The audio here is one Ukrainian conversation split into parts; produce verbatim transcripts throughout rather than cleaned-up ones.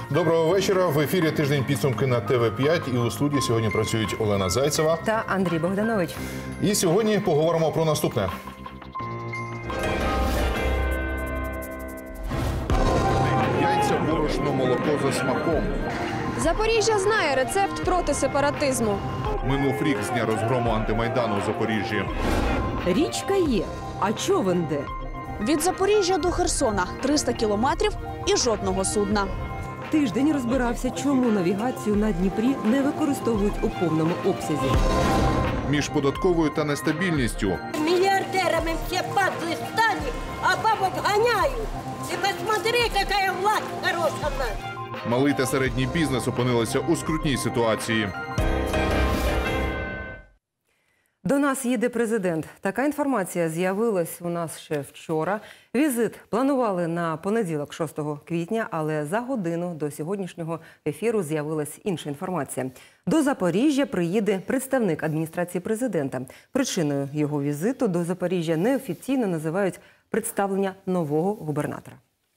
Доброго вечора. В ефірі «Тиждень підсумки» на Т В п'ять. І у студії сьогодні працюють Олена Зайцева та Андрій Богданович. І сьогодні поговоримо про наступне. Яйця, борошно, молоко за смаком. Запоріжжя знає рецепт проти сепаратизму. Минув рік з дня розгрому антимайдану у Запоріжжі. Річка є, а човен де? Від Запоріжжя до Херсона триста кілометрів і жодного судна. Тиждень розбирався, чому навігацію на Дніпрі не використовують у повному обсязі. Між податковою та нестабільністю. Миллиардерами все падлы стали, а бабок гоняют. Ты посмотри, какая власть хорошая у нас. Малий та середній бізнес опинилися у скрутній ситуації. До нас їде президент. Така інформація з'явилась у нас ще вчора. Візит планували на понеділок, шостого квітня, але за годину до сьогоднішнього ефіру з'явилась інша інформація. До Запоріжжя приїде представник адміністрації президента. Причиною його візиту до Запоріжжя неофіційно називають представлення нового губернатора.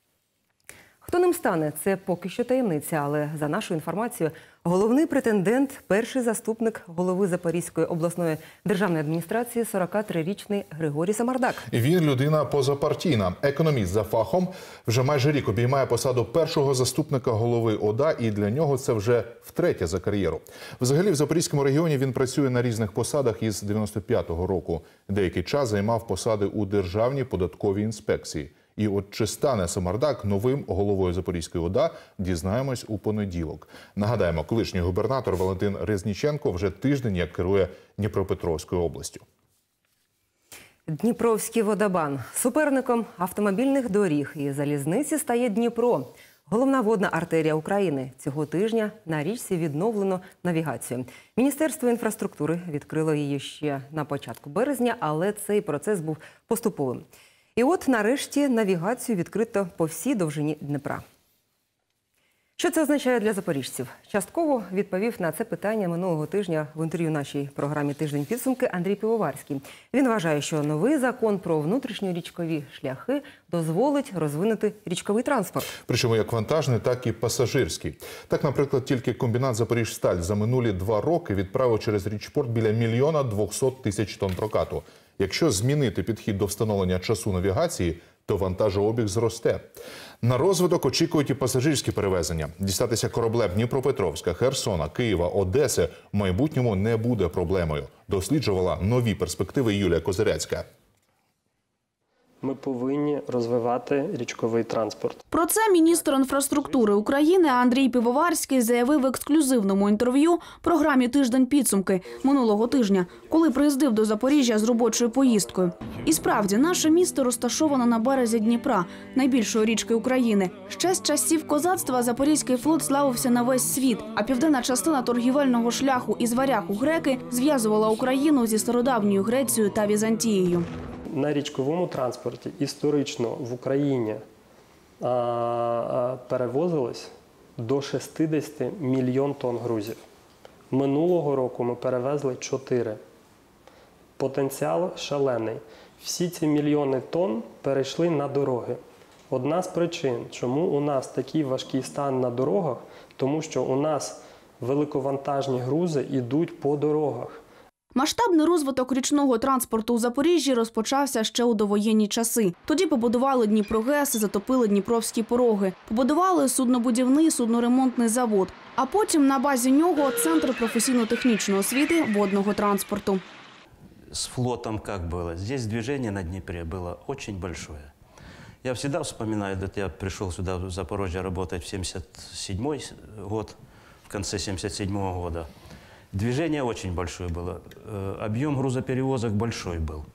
Хто ним стане, це поки що таємниця, але за нашою інформацією, головний претендент – перший заступник голови Запорізької обласної державної адміністрації сорокатрирічний Григорій Самардак. Він людина позапартійна, економіст за фахом, вже майже рік обіймає посаду першого заступника голови О Д А, і для нього це вже втретє за кар'єру. Взагалі в Запорізькому регіоні він працює на різних посадах із дев'яносто п'ятого року. Деякий час займав посади у Державній податковій інспекції. І от чи стане Самардак новим головою Запорізької О Д А, дізнаємось у понеділок. Нагадаємо, колишній губернатор Валентин Резніченко вже тиждень як керує Дніпропетровською областю. Дніпровський водобан. Суперником автомобільних доріг і залізниці стає Дніпро. Головна водна артерія України. Цього тижня на річці відновлено навігацію. Міністерство інфраструктури відкрило її ще на початку березня, але цей процес був поступовим. І от нарешті навігацію відкрито по всій довжині Дніпра. Що це означає для запоріжців? Частково відповів на це питання минулого тижня в інтерв'ю нашій програмі «Тиждень підсумки» Андрій Пивоварський. Він вважає, що новий закон про внутрішньорічкові шляхи дозволить розвинути річковий транспорт. Причому як вантажний, так і пасажирський. Так, наприклад, тільки комбінат «Запоріжсталь» за минулі два роки відправив через річпорт біля мільйона двохсот тисяч тонн прокату. Якщо змінити підхід до встановлення часу навігації, то вантажообіг зросте. На розвиток очікують і пасажирські перевезення. Дістатися кораблем Дніпропетровська, Херсона, Києва, Одеси в майбутньому не буде проблемою. Досліджувала нові перспективи Юлія Козиряцька. Ми повинні розвивати річковий транспорт. Про це міністр інфраструктури України Андрій Пивоварський заявив в ексклюзивному інтерв'ю програмі «Тиждень підсумки» минулого тижня, коли приїздив до Запоріжжя з робочою поїздкою. І справді, наше місто розташовано на березі Дніпра, найбільшої річки України. Ще з часів козацтва Запорізький флот славився на весь світ, а південна частина торгівельного шляху із варяг у греки зв'язувала Україну зі стародавньою Грецією та Візантією. На річковому транспорті історично в Україні а, а, перевозилось до шістдесят мільйон тонн грузів. Минулого року ми перевезли чотири. Потенціал шалений. Всі ці мільйони тонн перейшли на дороги. Одна з причин, чому у нас такий важкий стан на дорогах, тому що у нас великовантажні грузи йдуть по дорогах. Масштабний розвиток річного транспорту у Запоріжжі розпочався ще у довоєнні часи. Тоді побудували Дніпрогес, затопили Дніпровські пороги. Побудували суднобудівний, судноремонтний завод. А потім на базі нього – Центр професійно-технічної освіти водного транспорту. С флотом как было? Здесь движение на Днепре было очень большое. Я всегда вспоминаю, вот я пришел сюда, в Запорожье, работать в семьдесят седьмой год, в конце семьдесят седьмого года. Движение очень большое было, объем грузоперевозок большой был.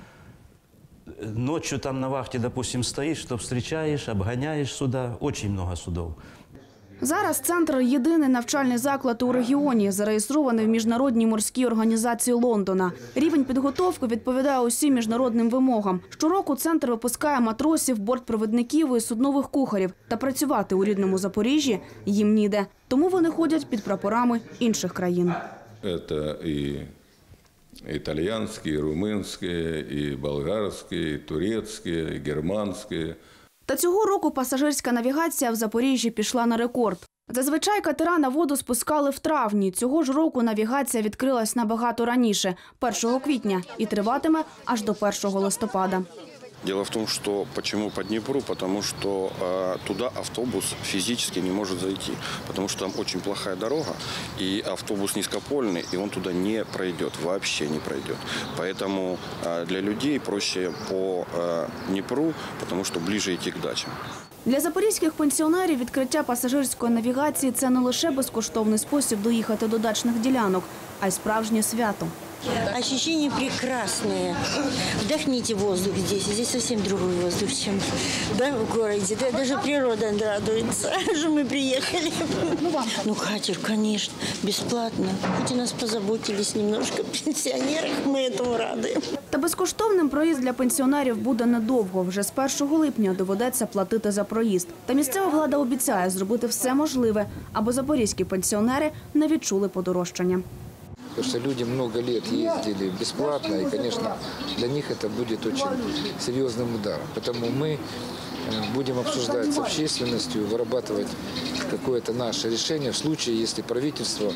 Ночью там на вахте, допустим, стоишь, что встречаешь, обгоняешь суда, очень много судов. Зараз центр – єдиний навчальний заклад у регіоні, зареєстрований в Міжнародній морській організації Лондона. Рівень підготовки відповідає усім міжнародним вимогам. Щороку центр випускає матросів, бортпровідників і суднових кухарів. Та працювати у рідному Запоріжжі їм ніде. Тому вони ходять під прапорами інших країн. Це і італійські, і румунські, і болгарські, і турецькі, і германські. Та цього року пасажирська навігація в Запоріжжі пішла на рекорд. Зазвичай катера на воду спускали в травні. Цього ж року навігація відкрилась набагато раніше – першого квітня, і триватиме аж до першого листопада. Дело в том, что почему по Днепру? Потому что э, туда автобус физически не может зайти, потому что там очень плохая дорога, и автобус низкопольный, и он туда не пройдет, вообще не пройдет. Поэтому э, для людей проще по э, Днепру, потому что ближе идти к дачам. Для запорізьких пенсіонерів відкриття пасажирської навігації – це не лише безкоштовний спосіб доїхати до дачних ділянок, а й справжнє свято. Ощущения прекрасные. Вдохните воздух здесь. Здесь совсем другой воздух, чем да, в городе. Да, даже природа радуется, что мы приехали. Ну, катер, конечно, бесплатно. Хоть у нас позаботились немножко о пенсионерах, мы этому рады. Та безкоштовним проїзд для пенсіонерів буде недовго. Вже з першого липня доведеться платити за проїзд. Та місцева влада обіцяє зробити все можливе, аби запорізькі пенсіонери не відчули подорожчання. Потому что люди много лет ездили бесплатно, и, конечно, для них это будет очень серьезным ударом. Поэтому мы будем обсуждать с общественностью, вырабатывать какое-то наше решение в случае, если правительство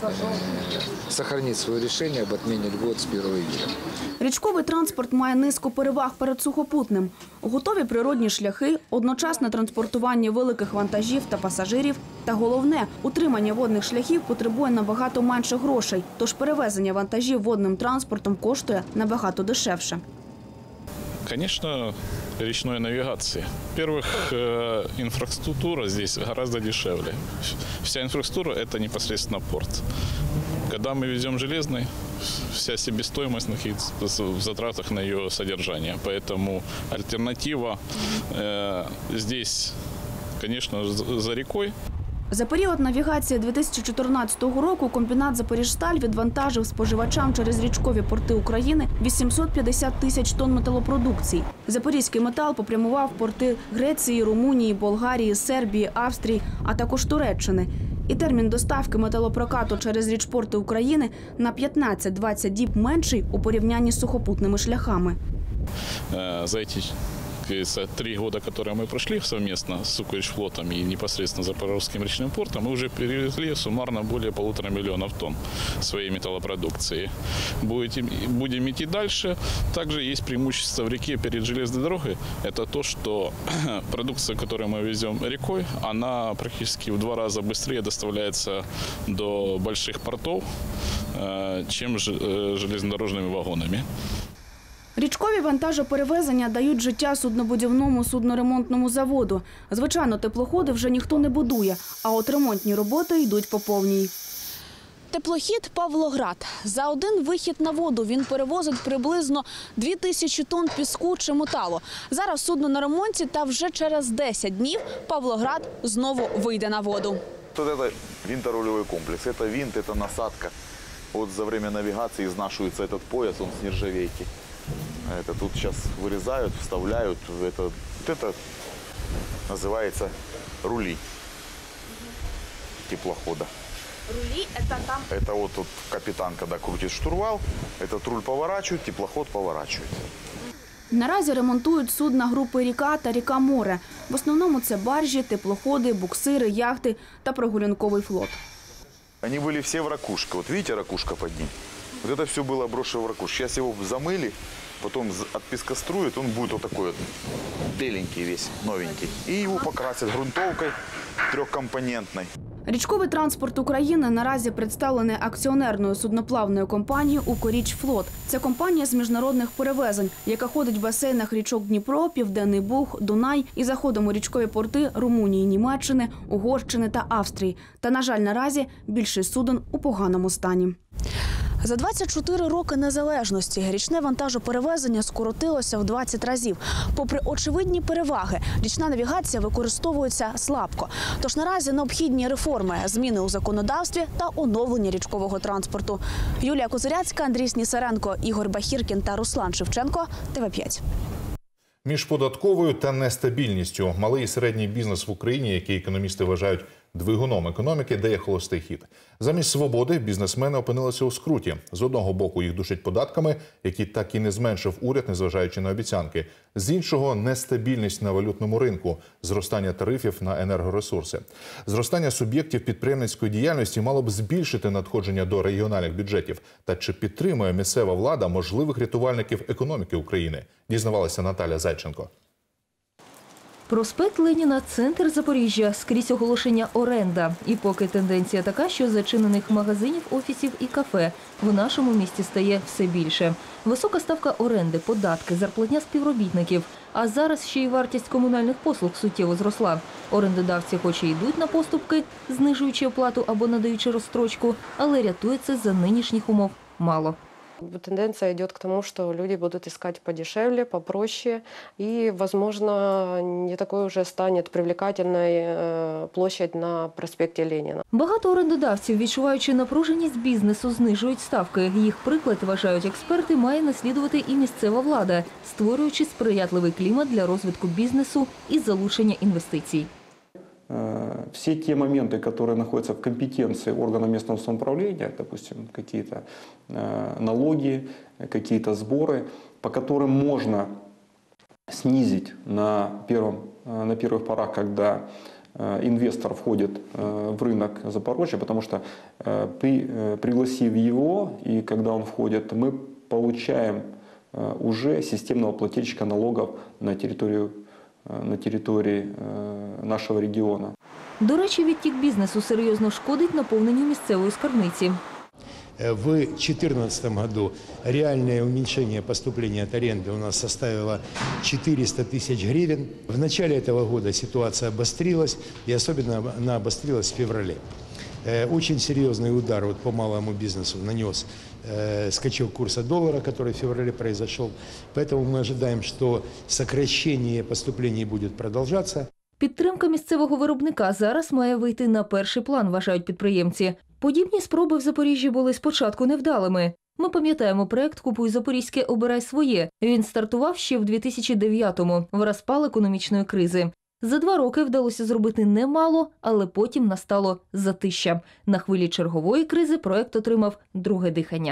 сохранит свое решение об отмене льгот с первого июля. Річковий транспорт має низку переваг перед сухопутним. Готові природні шляхи, одночасне транспортування великих вантажів та пасажирів. Та головне, утримання водних шляхів потребує набагато менше грошей. Тож перевезення вантажів водним транспортом коштує набагато дешевше. Конечно, речной навигации. Во-первых, инфраструктура здесь гораздо дешевле. Вся инфраструктура – это непосредственно порт. Когда мы везем железный, вся себестоимость находится в затратах на ее содержание. Поэтому альтернатива э, здесь, конечно, за рекой. За період навігації дві тисячі чотирнадцятого року комбінат «Запоріжсталь» відвантажив споживачам через річкові порти України вісімсот п'ятдесят тисяч тонн металопродукції. Запорізький метал попрямував в порти Греції, Румунії, Болгарії, Сербії, Австрії, а також Туреччини. І термін доставки металопрокату через річпорти України на п'ятнадцять-двадцять діб менший у порівнянні з сухопутними шляхами. За эти три года, которые мы прошли совместно с Укрречфлотом и непосредственно Запорожским речным портом, мы уже перевезли суммарно более полутора миллионов тонн своей металлопродукции. Будем идти дальше. Также есть преимущество в реке перед железной дорогой. Это то, что продукция, которую мы везем рекой, она практически в два раза быстрее доставляется до больших портов, чем железнодорожными вагонами. Річкові вантажоперевезення дають життя суднобудівному судноремонтному заводу. Звичайно, теплоходи вже ніхто не будує, а от ремонтні роботи йдуть по повній. Теплохід «Павлоград». За один вихід на воду він перевозить приблизно дві тисячі тонн піску чи металу. Зараз судно на ремонті, та вже через десять днів «Павлоград» знову вийде на воду. Тут это винторулевой комплекс, это винт, это насадка. Вот за время навигации изнашивается этот пояс, он с нержавейки. Это тут сейчас вырезают, вставляют. Это, вот это называется рули теплохода. Рули – это там? Это вот тут капитан, когда крутит штурвал, этот руль поворачивает, теплоход поворачивает. Наразі ремонтують судна групи «Ріка» та «Ріка-море». В основному це баржі, теплоходи, буксири, яхти та прогулянковий флот. Они были все в ракушке. Вот видите, ракушка под ним? Вот это все было брошено в ракушку. Сейчас его замыли, потом от пескоструят, он будет вот такой вот беленький весь, новенький. И его покрасят грунтовкой трехкомпонентной. Річковий транспорт України наразі представлений акціонерною судноплавною компанією «Укррічфлот». Це компанія з міжнародних перевезень, яка ходить в басейнах річок Дніпро, Південний Буг, Дунай і заходом у річкові порти Румунії, Німеччини, Угорщини та Австрії. Та, на жаль, наразі більшість суден у поганому стані. За двадцять чотири роки незалежності річне вантажоперевезення скоротилося в двадцять разів. Попри очевидні переваги, річна навігація використовується слабко. Тож наразі необхідні реформи, зміни у законодавстві та оновлення річкового транспорту. Юлія Козиряцька, Андрій Снісаренко, Ігор Бахіркін та Руслан Шевченко. Т В п'ять. Між податковою та нестабільністю малий і середній бізнес в Україні, який економісти вважають Двигуном економіки дає холостий хід. Замість свободи бізнесмени опинилися у скруті. З одного боку їх душать податками, які так і не зменшив уряд, незважаючи на обіцянки. З іншого – нестабільність на валютному ринку, зростання тарифів на енергоресурси. Зростання суб'єктів підприємницької діяльності мало б збільшити надходження до регіональних бюджетів. Та чи підтримує місцева влада можливих рятувальників економіки України? Дізнавалася Наталя Зайченко. Проспект Леніна, центр Запоріжжя, скрізь оголошення «оренда». І поки тенденція така, що зачинених магазинів, офісів і кафе в нашому місті стає все більше. Висока ставка оренди, податки, зарплатня співробітників. А зараз ще й вартість комунальних послуг суттєво зросла. Орендодавці хоч і йдуть на поступки, знижуючи оплату або надаючи розстрочку, але рятує це за нинішніх умов мало. Тенденция идет к тому, что люди будут искать подешевле, попроще, и, возможно, не такой уже станет привлекательной площадь на проспекте Ленина. Багато орендодавців, відчуваючи напруженість бізнесу, знижують ставки. Їх приклад, вважають експерти, має наслідувати і місцева влада, створюючи сприятливий клімат для розвитку бізнесу і залучення інвестицій. Все те моменты, которые находятся в компетенции органа местного самоуправления, допустим, какие-то налоги, какие-то сборы, по которым можно снизить на, первом, на первых порах, когда инвестор входит в рынок Запорожья, потому что при, пригласив его и когда он входит, мы получаем уже системного плательщика налогов на территорию на території нашого регіону. До речі, відтік бізнесу серйозно шкодить наповненню місцевої скарбниці. В две тысячи четырнадцатом году реальное уменьшение поступления от аренды у нас составило четыреста тысяч гривен. В начале этого года ситуация обострилась, и особенно она обострилась в феврале. Очень серьезный удар вот по малому бизнесу нанес скачок курса доллара, который в феврале произошел. Поэтому мы ожидаем, что сокращение поступлений будет продолжаться. Підтримка місцевого виробника зараз має вийти на перший план, вважають підприємці. Подібні спроби в Запоріжжі були спочатку невдалими. Ми пам'ятаємо проект «Купуй Запорізьке, обирай своє». Він стартував ще в дві тисячі дев'ятому, в розпал економічної кризи. За два роки вдалося зробити немало, але потім настало затища. На хвилі чергової кризи проект отримав друге дихання.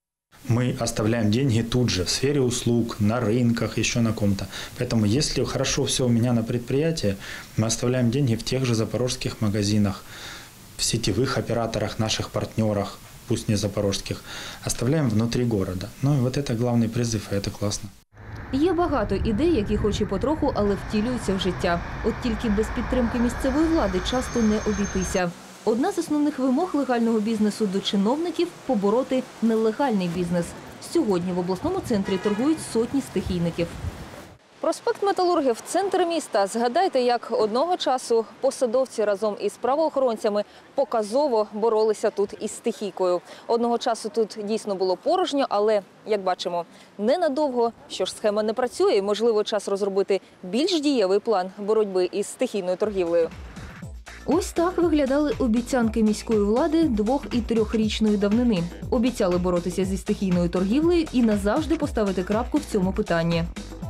Мы оставляем деньги тут же, в сфере услуг, на рынках, еще на ком-то. Поэтому если хорошо все у меня на предприятии, мы оставляем деньги в тех же запорожских магазинах, в сетевых операторах, наших партнерах, пусть не запорожских, оставляем внутри города. Ну и вот это главный призыв, и это классно. Є багато ідей, які хоч і потроху, але втілюються в життя. От тільки без підтримки місцевої влади часто не обійтися. Одна з основних вимог легального бізнесу до чиновників – побороти нелегальний бізнес. Сьогодні в обласному центрі торгують сотні стихійників. Проспект Металургів – центр міста. Згадайте, як одного часу посадовці разом із правоохоронцями показово боролися тут із стихійкою. Одного часу тут дійсно було порожньо, але, як бачимо, ненадовго. Що ж, схема не працює, і, можливо, час розробити більш дієвий план боротьби із стихійною торгівлею. Ось так виглядали обіцянки міської влади двох- і трьохрічної давнини. Обіцяли боротися зі стихійною торгівлею і назавжди поставити крапку в цьому питанні.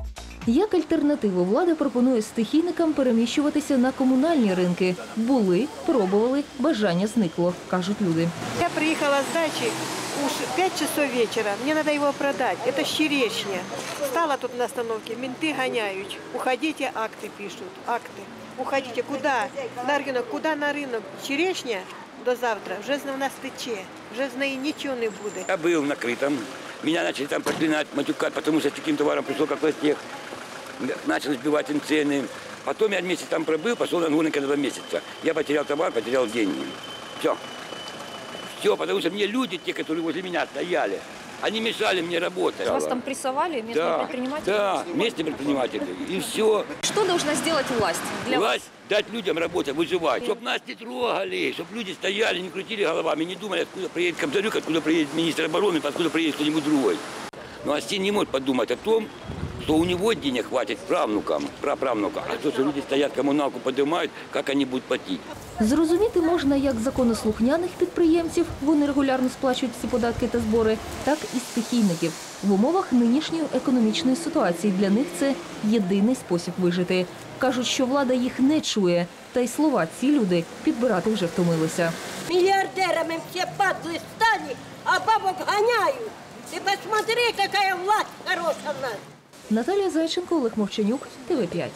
Як альтернативу влада пропонує стихійникам переміщуватися на комунальні ринки. Були, пробували, бажання зникло, кажуть люди. Я приїхала з дачі уж пять часов вечора, мені треба його продати. Це ж черешня. Стала тут на остановці, менти ганяють. Уходите, акти пишуть, акти. Уходите, куда? На ринок, куда на ринок? Черешня до завтра вже в нас тече, вже з неї нічого не буде. Я був накритим, мене почали там проклинати, матюкати, тому що з таким товаром прийшов, як властех. Начали сбивать им цены. Потом я месяц там пробыл, пошел на гонки на два месяца. Я потерял товар, потерял деньги. Все. Все, потому что мне люди, те, которые возле меня стояли, они мешали мне работать. Вас там прессовали местные да, предприниматели? Да, местные предприниматели. И все. Что должна сделать власть для власть вас? Дать людям работать, выживать. Чтобы нас не трогали, чтобы люди стояли, не крутили головами, не думали, откуда приедет Комсорюк, откуда приедет министр обороны, откуда приедет кто-нибудь другой. Но Остин не может подумать о том, что у него денег хватит правнукам, праправнукам, а то, что люди стоят, коммуналку поднимают, как они будут платить. Зрозуміти можна як законослухняних підприємців, вони регулярно сплачують всі податки та збори, так і стихійників. В умовах нинішньої економічної ситуації для них це єдиний спосіб вижити. Кажуть, що влада їх не чує. Та й слова ці люди підбирати вже втомилися. Миллиардерами все падлы стали, а бабок гоняют. Ты посмотри, какая власть хорошая у нас. Наталія Зайченко, Олег Мовчанюк, Т В п'ять.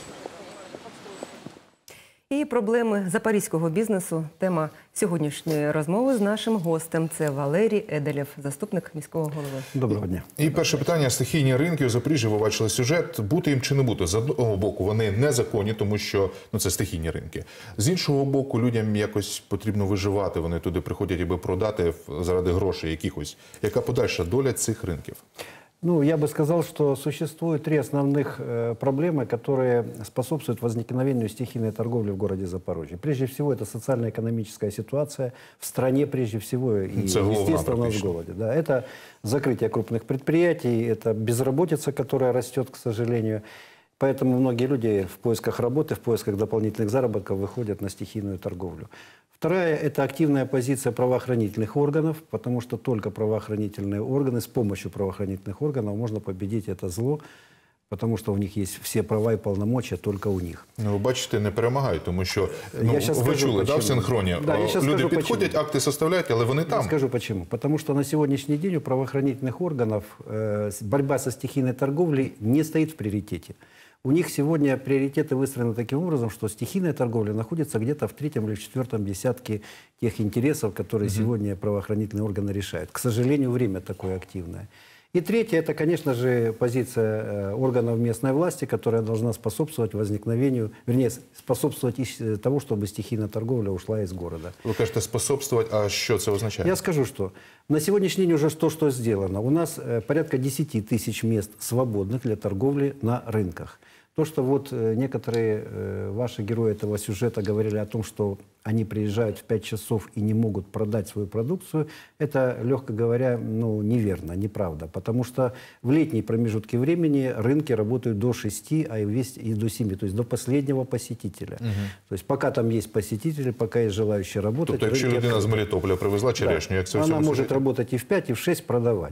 І проблеми запорізького бізнесу – тема сьогоднішньої розмови з нашим гостем. Це Валерій Еделєв, заступник міського голови. Доброго дня. І перше питання. Стихійні ринки у Запоріжжі, ви бачили сюжет. Бути їм чи не бути? З одного боку, вони незаконні, тому що ну, це стихійні ринки. З іншого боку, людям якось потрібно виживати. Вони туди приходять, аби продати заради грошей якихось. Яка подальша доля цих ринків? Ну, я бы сказал, что существует три основных э, проблемы, которые способствуют возникновению стихийной торговли в городе Запорожье. Прежде всего, это социально-экономическая ситуация в стране, прежде всего, и, естественно, у нас в городе. Да, это закрытие крупных предприятий, это безработица, которая растет, к сожалению. Поэтому многие люди в поисках работы, в поисках дополнительных заработков выходят на стихийную торговлю. Вторая – это активная позиция правоохранительных органов, потому что только правоохранительные органы, с помощью правоохранительных органов можно победить это зло, потому что у них есть все права и полномочия только у них. Ну, ви бачите, не перемагають, тому що ну, ви скажу, чули, да, в синхроні. Да, люди скажу, підходять, почему. акти составляють, але вони там. Я скажу почему. Потому что на сегодняшний день у правоохранительных органов э, борьба со стихийной торговлей не стоит в приоритете. У них сегодня приоритеты выстроены таким образом, что стихийная торговля находится где-то в третьем или в четвертом десятке тех интересов, которые mm-hmm. сегодня правоохранительные органы решают. К сожалению, время такое активное. И третье, это, конечно же, позиция органов местной власти, которая должна способствовать возникновению, вернее, способствовать тому, чтобы стихийная торговля ушла из города. Вы кажете, способствовать, а что это означает? Я скажу, что на сегодняшний день уже то, что сделано. У нас порядка десять тысяч мест свободных для торговли на рынках. То, что вот некоторые э, ваши герои этого сюжета говорили о том, что они приезжают в пять часов и не могут продать свою продукцию, это, легко говоря, ну, неверно, неправда. Потому что в летние промежутки времени рынки работают до шести, а и, весь, и до семи, то есть до последнего посетителя. Угу. То есть пока там есть посетители, пока есть желающие работать... Тобто, якщо людина з Мелітополя привезла черешню, да, як це она может работать и в пять, и в шесть продавать.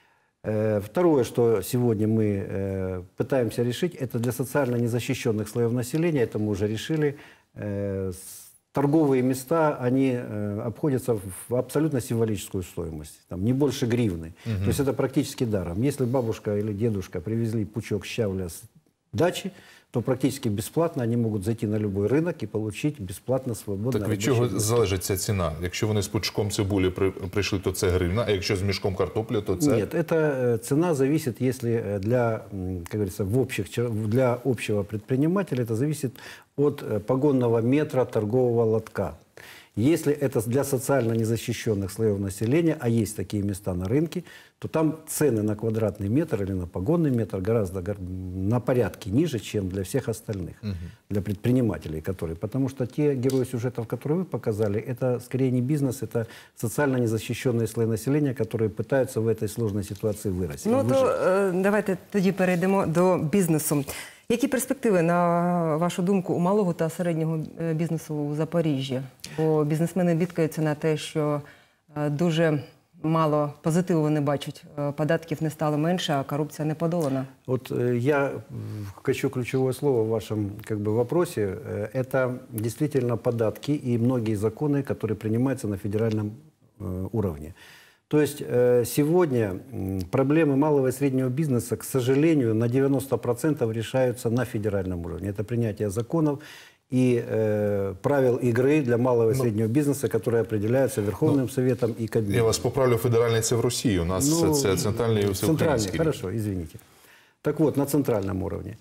Второе, что сегодня мы э, пытаемся решить, это для социально незащищенных слоев населения, это мы уже решили, э, торговые места, они э, обходятся в абсолютно символическую стоимость, там, не больше гривны. Угу. То есть это практически даром. Если бабушка или дедушка привезли пучок щавля с дачи, то практически бесплатно они могут зайти на любой рынок и получить бесплатно свободно. Так від чого залежить ця ціна? Якщо вони з пучком цибулі при, прийшли, то це гривна, а якщо з мішком картоплі, то це... Нет, эта цена зависит, если для, как говорится, в общих, для общего предпринимателя, это зависит от погонного метра торгового лотка. Если это для социально незащищенных слоев населения, а есть такие места на рынке, то там цены на квадратный метр или на погонный метр гораздо на порядке ниже, чем для всех остальных, угу. для предпринимателей, которые... Потому что те герои сюжетов, которые вы показали, это скорее не бизнес, это социально незащищенные слои населения, которые пытаются в этой сложной ситуации вырасти. Ну, то е, давайте тоді перейдемо до бізнесу. Які перспективи, на вашу думку, у малого та середнього бізнесу у Запоріжжі? Бо бізнесмени бідкаються на те, що дуже мало позитиву вони бачать. Податків не стало менше, а коррупция не подолана. Вот я хочу ключевое слово в вашем как бы, вопросе. Это действительно податки и многие законы, которые принимаются на федеральном уровне. То есть сегодня проблемы малого и среднего бизнеса, к сожалению, на девяносто процентов решаются на федеральном уровне. Это принятие законов и э, правил игры для малого и среднего бизнеса, которые определяются Верховным ну, Советом и Кабмином. Я вас поправлю, федеральный це в России, у нас ну, це центральный и всеукраинский. Центральный, хорошо, извините. Так вот, на центральном уровне.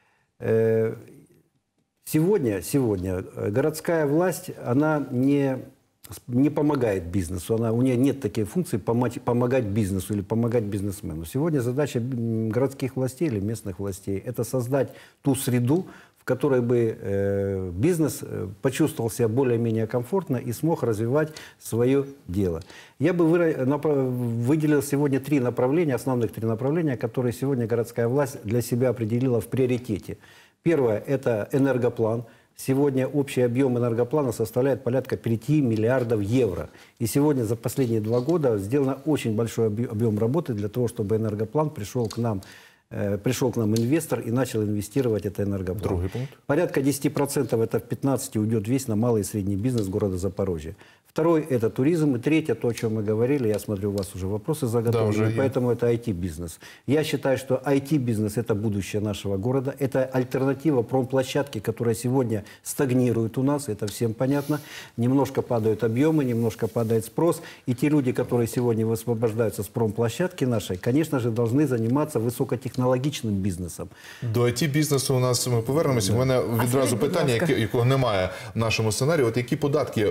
Э, сегодня, сегодня городская власть, она не... не помогает бизнесу, она, у нее нет такой функции помочь, помогать бизнесу или помогать бизнесмену. Сегодня задача городских властей или местных властей – это создать ту среду, в которой бы э, бизнес почувствовал себя более-менее комфортно и смог развивать свое дело. Я бы выделил сегодня три направления, основных три направления, которые сегодня городская власть для себя определила в приоритете. Первое – это энергоплан. Сегодня общий объем энергоплана составляет порядка пяти миллиардов евро. И сегодня за последние два года сделано очень большой объем работы для того, чтобы энергоплан пришел к нам э, пришел к нам инвестор и начал инвестировать это энергоблок. Другой пункт. Порядка десяти процентов, это в пятнадцати уйдет весь на малый и средний бизнес города Запорожья. Второй – это туризм. И третье, то, о чем мы говорили, я смотрю, у вас уже вопросы заготовлены, Да, уже поэтому это ай ти-бизнес. Я считаю, что ай ти-бизнес – это будущее нашего города. Это альтернатива промплощадке, которая сегодня стагнирует у нас, это всем понятно. Немножко падают объемы, немножко падает спрос. И те люди, которые сегодня высвобождаются с промплощадки нашей, конечно же, должны заниматься високотехнологічним бізнесом. До ай ті-бізнесу у нас ми повернемося. У мене відразу питання, яке, якого немає в нашому сценарії. От які податки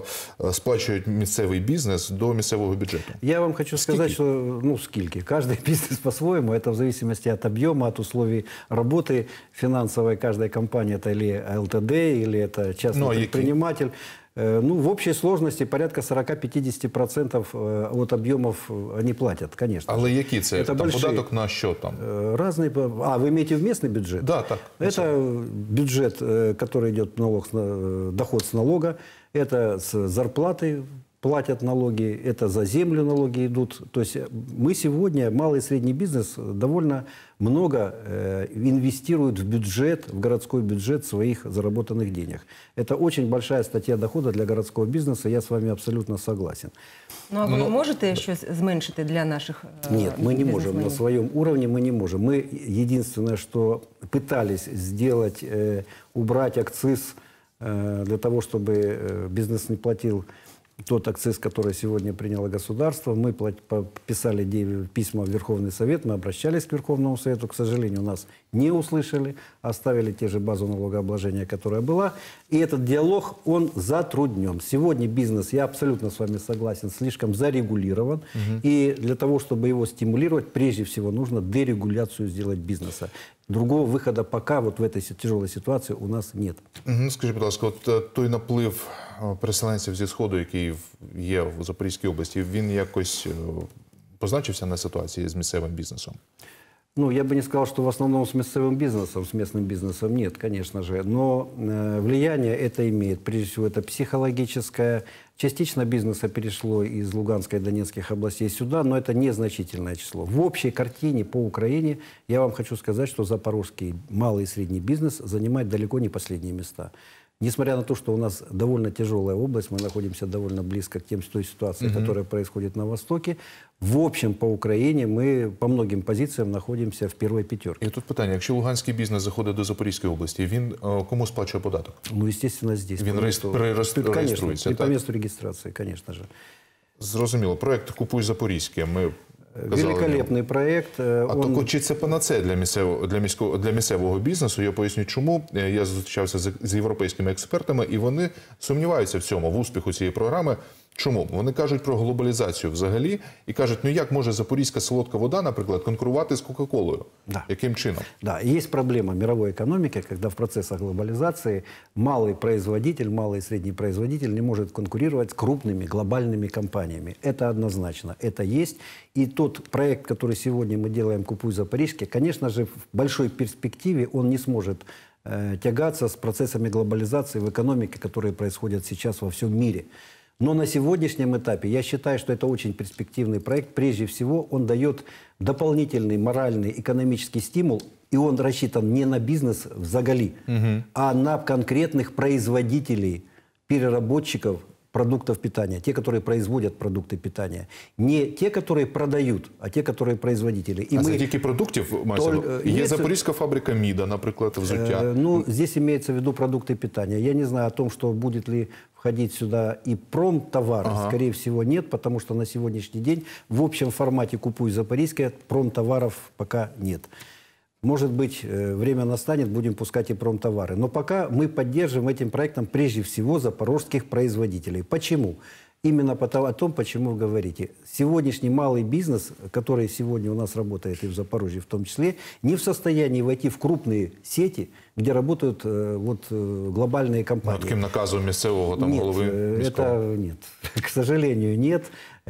е, сплачують місцевий бізнес до місцевого бюджету? Я вам хочу Скільки? сказать, что, ну, скильки. Каждый бизнес по-своему. Это в зависимости от объема, от условий работы финансовой каждой компании. Это или эл ти ди, или это частный Ну, а предприниматель. Э, Ну, в общей сложности порядка сорок-пятьдесят процентов от объемов они платят, конечно. Але які це? Это Там большие. податок на що там? Э, Разные. по- А, вы имеете в местный бюджет? Да, так. Это бюджет, э, который идет налог, с на- э, доход с налога, это с зарплаты платят налоги, это за землю налоги идут. То есть мы сегодня, малый и средний бизнес, довольно много э, инвестирует в бюджет, в городской бюджет своих заработанных денег. Это очень большая статья дохода для городского бизнеса, я с вами абсолютно согласен. Ну, а ви Ну, можете щось зменшити для наших е, Нет, мы не можем. На бізнесменів? своем уровне мы не можем. Мы единственное, что пытались сделать, э, убрать акциз э, для того, чтобы э, бизнес не платил тот акциз, который сегодня приняло государство. Мы плат- писали де- письма в Верховный Совет, мы обращались к Верховному Совету. К сожалению, нас не услышали, оставили те же базу налогообложения, которая была. И этот диалог, он затруднен. Сегодня бизнес, я абсолютно с вами согласен, слишком зарегулирован. Мгм. И для того, чтобы его стимулировать, прежде всего нужно дерегуляцию сделать бизнеса. Другого выхода пока вот в этой си- тяжелой ситуации у нас нет. Мгм. Скажіть, будь ласка, от е, той наплив е, переселенців зі Сходу, який в- є в Запорізькій області, він якось е, позначився на ситуації з місцевим бізнесом? Ну, я бы не сказал, что в основном с местным бизнесом, с местным бизнесом нет, конечно же. Но э, влияние это имеет. Прежде всего, это психологическое. Частично бизнеса перешло из Луганской и Донецких областей сюда, но это незначительное число. В общей картине по Украине я вам хочу сказать, что запорожский малый и средний бизнес занимает далеко не последние места. Несмотря на то, что у нас довольно тяжелая область, мы находимся довольно близко к тем, той ситуации, Мгм. которая происходит на Востоке, в общем, по Украине мы по многим позициям находимся в первой пятерке. І тут питання, якщо луганський бізнес заходить до Запорізької області, він е, кому сплачує податок? Ну, естественно, здесь. Він по реєстр- месту- перереєструється, Тут, конечно, реєструється, и по так? месту регистрации, конечно же. Зрозуміло. Проект «Купуй Запорізьке» ми казали. Великолепный проект. э, А он- то чи це панацея для місцевого для міського для місцевого бізнесу? Я поясню, чому. Е, Я зустрічався з, з європейськими експертами, і вони сумніваються в цьому, в успіху цієї програми. Чому? Вони кажуть про глобалізацію взагалі і кажуть, ну як може запорізька солодка вода, наприклад, конкурувати з Кока-Колою? Да. Яким чином? Да, и есть проблема мировой экономики, когда в процессах глобализации малый производитель, малый и средний производитель не может конкурировать с крупными глобальными компаниями. Это однозначно, это есть. И тот проект, который сегодня мы делаем «Купуй Запорижске», конечно же, в большой перспективе он не сможет э, тягаться с процессами глобализации в экономике, которые происходят сейчас во всем мире. Но на сегодняшнем этапе я считаю, что это очень перспективный проект. Прежде всего, он дает дополнительный моральный, экономический стимул, и он рассчитан не на бизнес взагали, Мгм. а на конкретных производителей, переработчиков продуктов питания, те, которые производят продукты питания. Не те, которые продают, а те, которые производители. А це тільки продуктів мається? Толь- Є Є- Запорізька фабрика МІДа, наприклад, взуття. Э, ну, здесь имеется в виду продукты питания. Я не знаю о том, что будет ли входить сюда и промтовары. Ага. Скорее всего, нет, потому что на сегодняшний день в общем формате «Купуй Запорізьке» промтоваров пока нет. Может быть, э, время настанет, будем пускать и промтовары. Но пока мы поддерживаем этим проектом прежде всего запорожских производителей. Почему? Именно потому, о том, почему вы говорите. Сегодняшний малый бизнес, который сегодня у нас работает и в Запорожье в том числе, не в состоянии войти в крупные сети, где работают э, вот, э, глобальные Ну, компании. таким наказом місцевого там Нет, голови э, міського. это нет. К сожалению, нет.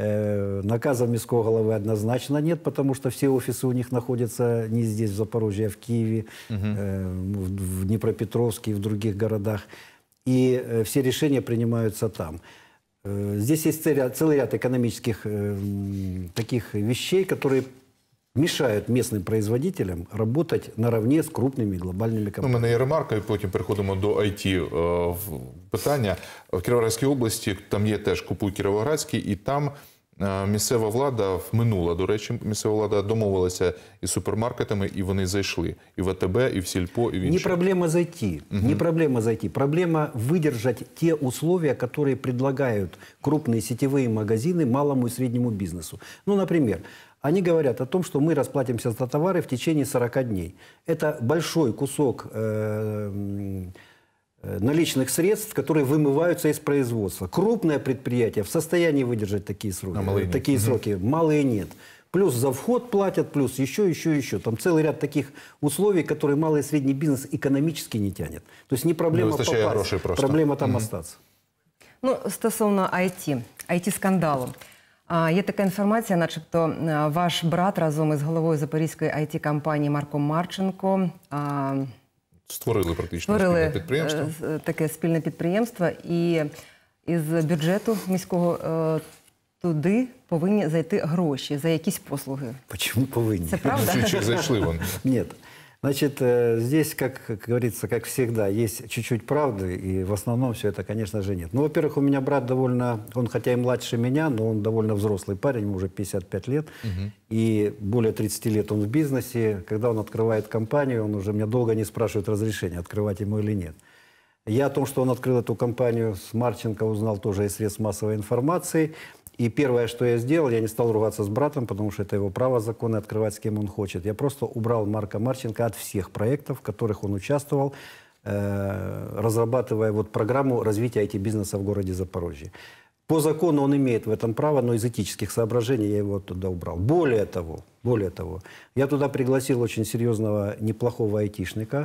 Э, Наказа міського головы однозначно нет, потому что все офисы у них находятся не здесь, в Запорожье, а в Киеве, Мгм. э, в в Днепропетровске и в других городах. И э, все решения принимаются там. Э, Здесь есть целый ряд, целый ряд экономических э, м, таких вещей, которые мешают местным производителям работать наравне с крупными глобальными компаниями. У мене є ремарка, і потім переходимо до ай ті питання. В Кіровоградській області там є теж «Купуй Кіровоградський», і там місцева влада, минула, до речі, місцева влада домовилася із супермаркетами, і вони зайшли. І в а те бе, і в Сільпо, і в інші. Не проблема зайти, угу. не проблема зайти. Проблема выдержать те условия, которые предлагают крупные сетевые магазины малому и среднему бизнесу. Ну, например, они говорят о том, что мы расплатимся за товары в течение сорока дней. Это большой кусок э, наличных средств, которые вымываются из производства. Крупное предприятие в состоянии выдержать такие сроки. А малые такие нет. сроки. Малые нет. Плюс за вход платят, плюс еще, еще, еще. Там целый ряд таких условий, которые малый и средний бизнес экономически не тянет. То есть не проблема попасть, проблема там mm-hmm. остаться. Ну, стосовно ай ті, ай ті-скандалу. А, є така інформація, начебто ваш брат разом із головою Запорізької ай ті-компанії Марком Марченко а, створили практично створили спільне підприємство. таке спільне підприємство, і із бюджету міського е, туди повинні зайти гроші за якісь послуги. Почему повинні? Це правда? Чуть-чуть зайшли вон. Нет. Значит, здесь, как, как говорится, как всегда, есть чуть-чуть правды, и в основном все это, конечно же, нет. Ну, во-первых, у меня брат довольно, он хотя и младше меня, но он довольно взрослый парень, ему уже пятьдесят пять лет, угу. и более тридцати лет он в бизнесе. Когда он открывает компанию, он уже меня долго не спрашивает разрешения, открывать ему или нет. Я о том, что он открыл эту компанию с Марченко, узнал тоже из средств массовой информации. И первое, что я сделал, я не стал ругаться с братом, потому что это его право законное открывать, с кем он хочет. Я просто убрал Марка Марченко от всех проектов, в которых он участвовал, э, разрабатывая вот программу развития ай ти-бизнеса в городе Запорожье. По закону он имеет в этом право, но из этических соображений я его оттуда убрал. Более того, более того, я туда пригласил очень серьезного, неплохого айтишника.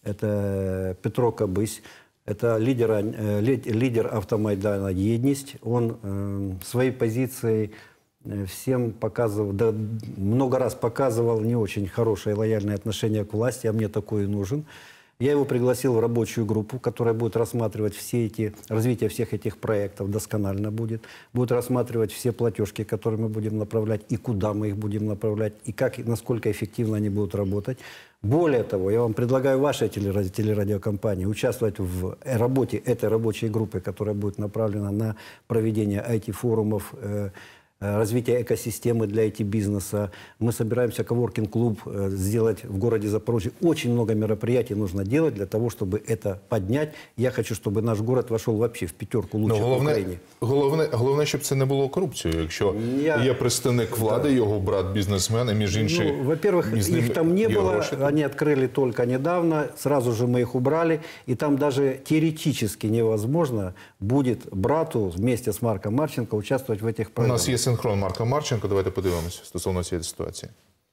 Это Петро Кабысь. Это лидер, лидер автомайдана «Едность». Он э, своей позицией всем показывал, да, много раз показывал не очень хорошее и лояльное отношение к власти, а мне такой нужен. Я его пригласил в рабочую группу, которая будет рассматривать все эти, развитие всех этих проектов, досконально будет. Будет рассматривать все платежки, которые мы будем направлять, и куда мы их будем направлять, и как, насколько эффективно они будут работать. Более того, я вам предлагаю вашей телеради, телерадиокомпании участвовать в работе этой рабочей группы, которая будет направлена на проведение ай ти-форумов, э, развитие экосистемы для ай ти-бизнеса. Мы собираемся коворкинг-клуб сделать в городе Запорожье. Очень много мероприятий нужно делать для того, чтобы это поднять. Я хочу, чтобы наш город вошел вообще в пятерку лучших в Україні. Головне, головне, щоб це не було корупцією. Якщо Я... є представник влади, да. його брат бізнесмен, і між іншим... Ну, во-первых, их там не было, гроши. Они открыли только недавно, сразу же мы их убрали, и там даже теоретически невозможно будет брату вместе с Марком Марченко участвовать в этих программах. У нас є синхрон Марка Марченко. Давайте подивимося стосовно цієї ситуації.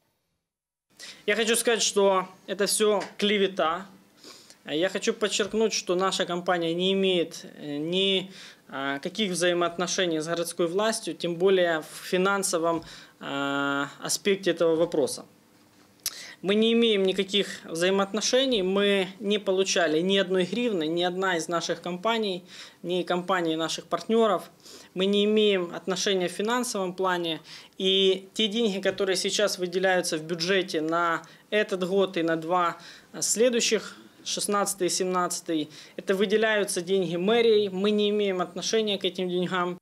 Я хочу сказать, что это все клевета. Я хочу подчеркнуть, что наша компания не имеет никаких взаимоотношений с городской властью, тем более в финансовом аспекте этого вопроса. Мы не имеем никаких взаимоотношений, мы не получали ни одной гривны, ни одна из наших компаний, ни компаний наших партнеров. Мы не имеем отношения в финансовом плане. И те деньги, которые сейчас выделяются в бюджете на этот год и на два следующих, шестнадцатый и семнадцатый, это выделяются деньги мэрии. Мы не имеем отношения к этим деньгам.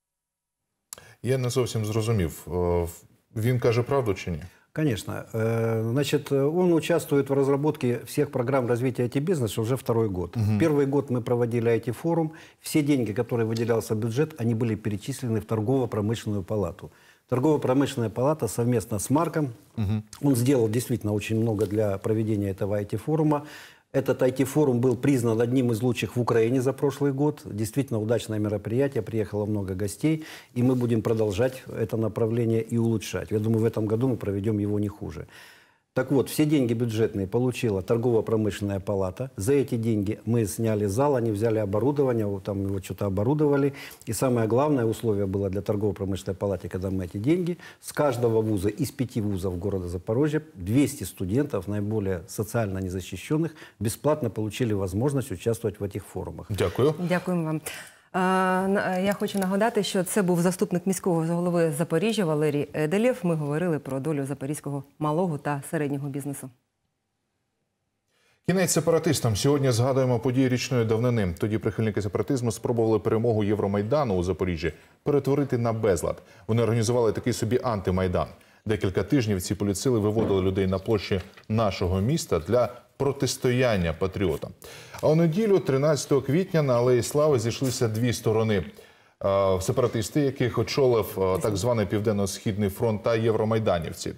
Я не зовсім зрозумів. Він каже правду чи ні? Конечно. Значит, он участвует в разработке всех программ развития ай ти-бизнеса уже второй год. Угу. Первый год мы проводили ай ти-форум. Все деньги, которые выделялся в бюджет, они были перечислены в торгово-промышленную палату. Торгово-промышленная палата совместно с Марком, угу. он сделал действительно очень много для проведения этого ай ти-форума. Этот ай ти-форум был признан одним из лучших в Украине за прошлый год. Действительно удачное мероприятие, приехало много гостей, и мы будем продолжать это направление и улучшать. Я думаю, в этом году мы проведем его не хуже. Так вот, все деньги бюджетные получила торгово-промышленная палата. За эти деньги мы сняли зал, они взяли оборудование, вот там его что-то оборудовали. И самое главное условие было для торгово-промышленной палаты, когда мы эти деньги, с каждого вуза, из пяти вузов города Запорожья, двести студентов, наиболее социально незащищенных, бесплатно получили возможность участвовать в этих форумах. Дякую. Дякуємо вам. Я хочу нагадати, що це був заступник міського голови Запоріжжя Валерій Еделєв. Ми говорили про долю запорізького малого та середнього бізнесу. Кінець сепаратистам. Сьогодні згадуємо події річної давнини. Тоді прихильники сепаратизму спробували перемогу Євромайдану у Запоріжжі перетворити на безлад. Вони організували такий собі антимайдан. Декілька тижнів ці політсили виводили людей на площі нашого міста для протистояння патріотам. А у неділю, тринадцятого квітня, на Алеї Слави зійшлися дві сторони. Сепаратисти, яких очолив так званий Південно-Східний фронт, та євромайданівці.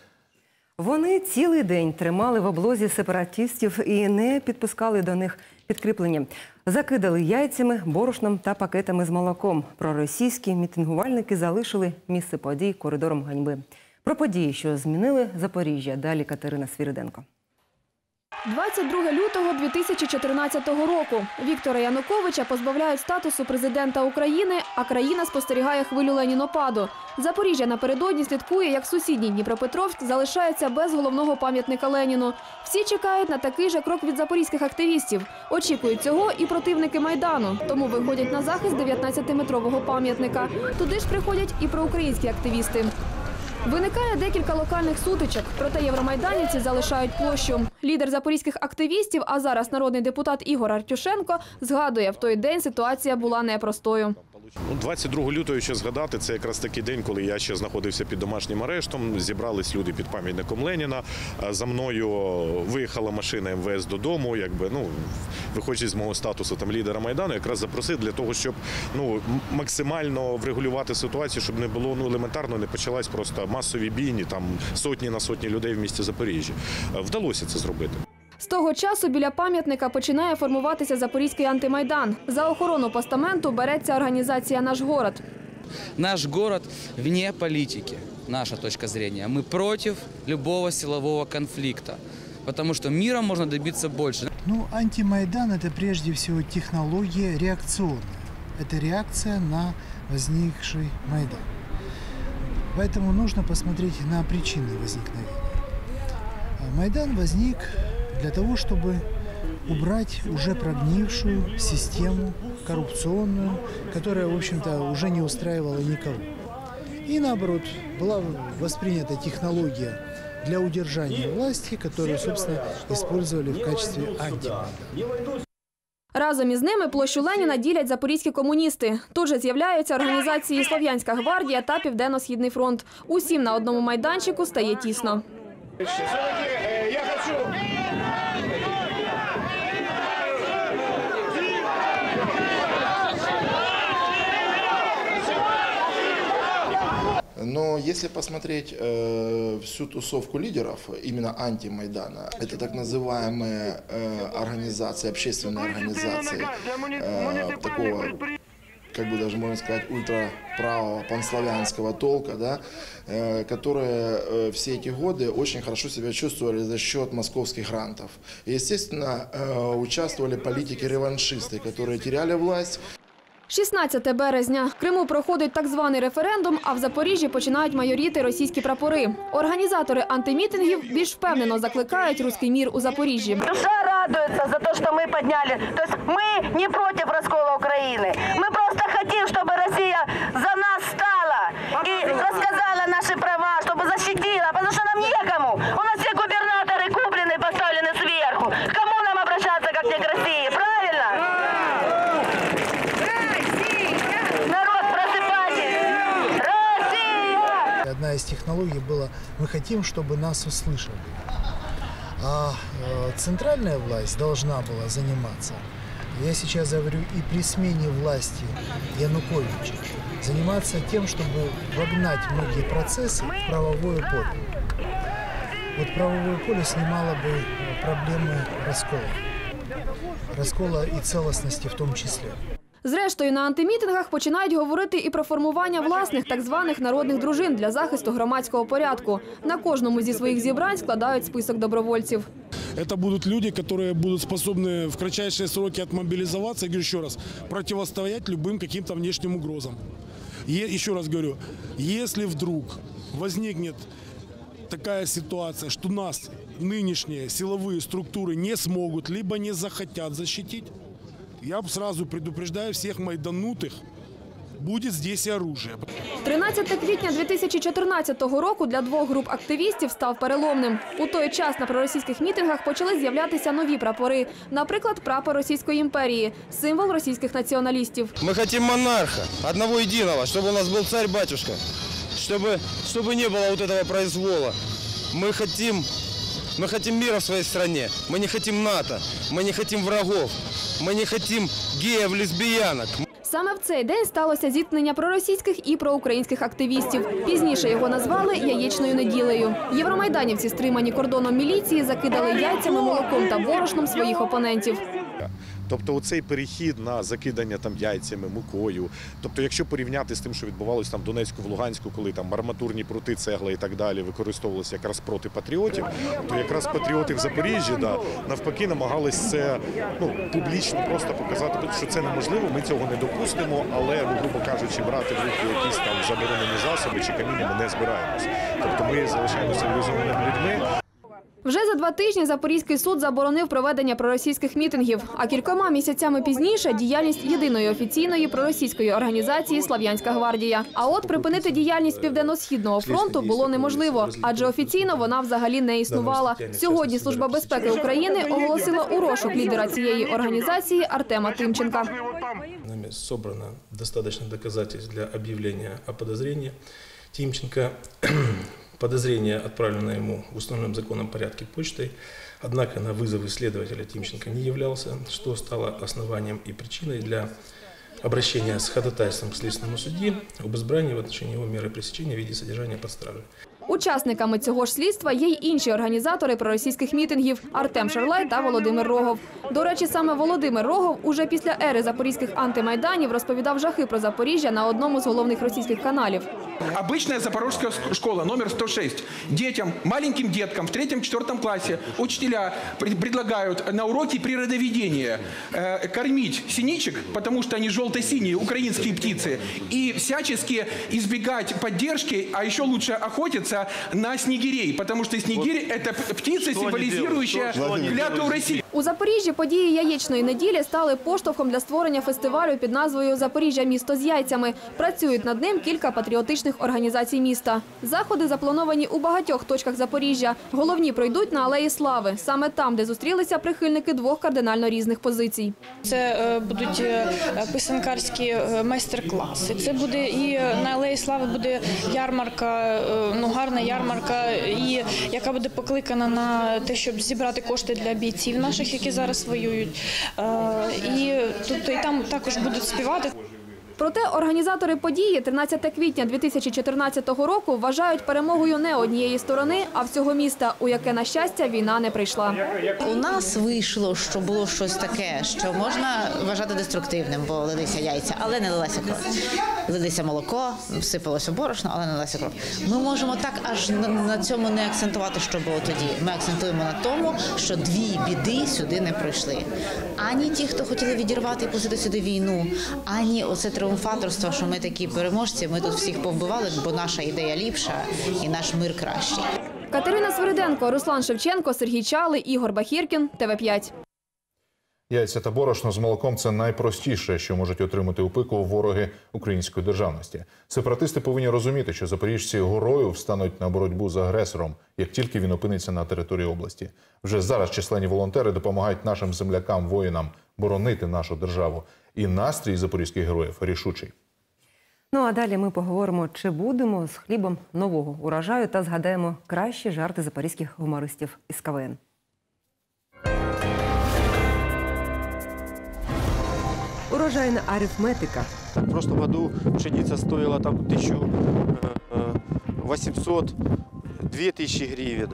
Вони цілий день тримали в облозі сепаратистів і не підпускали до них підкріплення. Закидали яйцями, борошном та пакетами з молоком. Проросійські мітингувальники залишили місце подій коридором ганьби. Про події, що змінили Запоріжжя, далі Катерина Свіриденко. двадцять друге лютого дві тисячі чотирнадцятого року. Віктора Януковича позбавляють статусу президента України, а країна спостерігає хвилю ленінопаду. Запоріжжя напередодні слідкує, як сусідній Дніпропетровськ залишається без головного пам'ятника Леніну. Всі чекають на такий же крок від запорізьких активістів. Очікують цього і противники Майдану. Тому виходять на захист дев'ятнадцятиметрового пам'ятника. Туди ж приходять і проукраїнські активісти. Виникає декілька локальних сутичок, проте євромайданівці залишають площу. Лідер запорізьких активістів, а зараз народний депутат Ігор Артюшенко, згадує, в той день ситуація була непростою. двадцять другого лютого, ще згадати, це якраз такий день, коли я ще знаходився під домашнім арештом. Зібрались люди під пам'ятником Леніна. За мною виїхала машина ем ве ес додому, якби, ну, виходячи з мого статусу там лідера Майдану, якраз запросив для того, щоб ну, максимально врегулювати ситуацію, щоб не було ну, елементарно, не почалась просто масові бійні, там сотні на сотні людей в місті Запоріжжя. Вдалося це зробити. З того часу біля пам'ятника починає формуватися Запорізький антимайдан. За охорону постаменту береться організація «Наш город». Наш город вне политики, наша точка зрения. Мы против любого силового конфликта, потому что миром можно добиться больше. Ну, антимайдан – это прежде всего технология реакционная. Это реакция на возникший Майдан. Поэтому нужно посмотреть на причины возникновения. Майдан возник для того, чтобы убрать уже прогнившую систему коррупционную, которая, в общем-то, уже не устраивала никого. И, наоборот, была воспринята технология для удержания власти, которую, собственно, использовали в качестве антимайдана. Разом із ними площу Леніна ділять запорізькі комуністи. Тут же з'являються організації «Слов'янська гвардія» та «Південно-Східний фронт». Усім на одному майданчику стає тісно. Я хочу... Но если посмотреть э, всю тусовку лидеров, именно антимайдана, это так называемые э, организации, общественные организации э, такого, как бы даже можно сказать, ультраправого панславянского толка, да, э, которые э, все эти годы очень хорошо себя чувствовали за счет московских грантов. И, естественно, э, участвовали политики-реваншисты, которые теряли власть. шістнадцяте березня. В Криму проходить так званий референдум, а в Запоріжжі починають майоріти російські прапори. Організатори антимітингів більш впевнено закликають руський мір у Запоріжжі. Душа радуется за то, что мы подняли. То есть мы не против раскола Украины. Мы просто хотим, чтобы Россия за нас стала и рассказала наши права, чтобы защитила, потому что нам некому. У нас все губернаторы куплены, поставлены сверху. К кому нам обращаться, как не к России? Правильно? Одна из технологий была, мы хотим, чтобы нас услышали. А э, центральная власть должна была заниматься, я сейчас говорю и при смене власти Януковича, заниматься тем, чтобы вогнать многие процессы в правовое поле. Вот правовое поле снимало бы проблемы раскола. Раскола и целостности в том числе. Зрештою, на антимітингах починають говорити і про формування власних так званих народних дружин для захисту громадського порядку. На кожному зі своїх зібрань складають список добровольців. Это будут люди, которые будут способны в кратчайшие сроки отмобилизоваться, и, еще раз, противостоять любым каким-то внешним угрозам. И, еще раз говорю, если вдруг возникнет такая ситуация, что нас нынешние силовые структуры не смогут, либо не захотят защитить, Я сразу предупреждаю всех майданутых, будет здесь и оружие. тринадцятого квітня дві тисячі чотирнадцятого року для двох груп активістів став переломним. У той час на проросійських мітингах почали з'являтися нові прапори. Наприклад, прапор Російської імперії – символ російських націоналістів. Ми хочемо монарха, одного єдиного, щоб у нас був цар-батюшка, щоб, щоб не було вот этого произвола. Ми хочемо, ми хочемо мира в своїй країні, ми не хочемо НАТО, ми не хочемо врагов, ми не хочемо геїв, лесбіянок. Саме в цей день сталося зіткнення проросійських і проукраїнських активістів. Пізніше його назвали «Яєчною неділею». Євромайданівці, стримані кордоном міліції, закидали яйцями, молоком та борошном своїх опонентів. Тобто оцей перехід на закидання там яйцями, мукою, тобто якщо порівняти з тим, що відбувалося там в Донецьку, в Луганську, коли там арматурні прути, цегла і так далі використовувалися якраз проти патріотів, то якраз патріоти в Запоріжжі, да, навпаки, намагались це ну, публічно просто показати, що це неможливо, ми цього не допустимо, але, ну, грубо кажучи, брати в руки якісь там заборонені засоби чи каміння ми не збираємося. Тобто ми залишаємося цивілізованими людьми. Вже за два тижні Запорізький суд заборонив проведення проросійських мітингів, а кількома місяцями пізніше – діяльність єдиної офіційної проросійської організації «Слав'янська гвардія». А от припинити діяльність Південно-Східного фронту було неможливо, адже офіційно вона взагалі не існувала. Сьогодні Служба безпеки України оголосила у розшук лідера цієї організації Артема Тимченка. Нами зібрано достатньо доказательств для об'явлення о підозрінні Тимченка. Подозрение отправлено ему в установленном законном порядке почтой, однако на вызов следователя Тимченко не являлся, что стало основанием и причиной для обращения с ходатайством к Следственному судье об избрании в отношении его меры пресечения в виде содержания под стражей. Учасниками цього ж слідства є й інші організатори проросійських мітингів – Артем Шарлай та Володимир Рогов. До речі, саме Володимир Рогов уже після ери запорізьких антимайданів розповідав жахи про Запоріжжя на одному з головних російських каналів. Обычная запорожская школа номер сто шесть. Детям, маленьким деткам в третьем-четвертом классе учителя предлагают на уроке природоведения э, кормить синичек, потому что они желто-синие, украинские птицы, и всячески избегать поддержки, а еще лучше охотиться на снегирей, потому что снегирь – это птица, символизирующая клятву России. У Запоріжжі події Яєчної неділі стали поштовхом для створення фестивалю під назвою «Запоріжжя – місто з яйцями». Працюють над ним кілька патріотичних організацій міста. Заходи заплановані у багатьох точках Запоріжжя. Головні пройдуть на Алеї Слави, саме там, де зустрілися прихильники двох кардинально різних позицій. Це будуть писанкарські майстер-класи. Це буде і на Алеї Слави буде ярмарка, ну гарна ярмарка, і яка буде покликана на те, щоб зібрати кошти для бійців наших, які зараз воюють. І тут і там також будуть співати. Проте організатори події тринадцятого квітня дві тисячі чотирнадцятого року вважають перемогою не однієї сторони, а всього міста, у яке, на щастя, війна не прийшла. У нас вийшло, що було щось таке, що можна вважати деструктивним, бо лилися яйця, але не лилася кров. Лилися молоко, всипалося борошно, але не лилася кров. Ми можемо так аж на цьому не акцентувати, що було тоді. Ми акцентуємо на тому, що дві біди сюди не прийшли. Ані ті, хто хотіли відірвати і пустити сюди війну, ані оце тріумфаторство, що ми такі переможці, ми тут всіх повбивали, бо наша ідея ліпша і наш мир кращий. Катерина Свириденко, Руслан Шевченко, Сергій Чали, Ігор Бахіркін, Т В п'ять. Яйця та борошно з молоком – це найпростіше, що можуть отримати у пику вороги української державності. Сепаратисти повинні розуміти, що запоріжці горою встануть на боротьбу з агресором, як тільки він опиниться на території області. Вже зараз численні волонтери допомагають нашим землякам-воїнам боронити нашу державу. І настрій запорізьких героїв рішучий. Ну а далі ми поговоримо, чи будемо з хлібом нового урожаю та згадаємо кращі жарти запорізьких гумористів із К В Н. Урожайна арифметика. В прошлом году пшеница стоила там тысячу восемьсот — две тысячи гривен.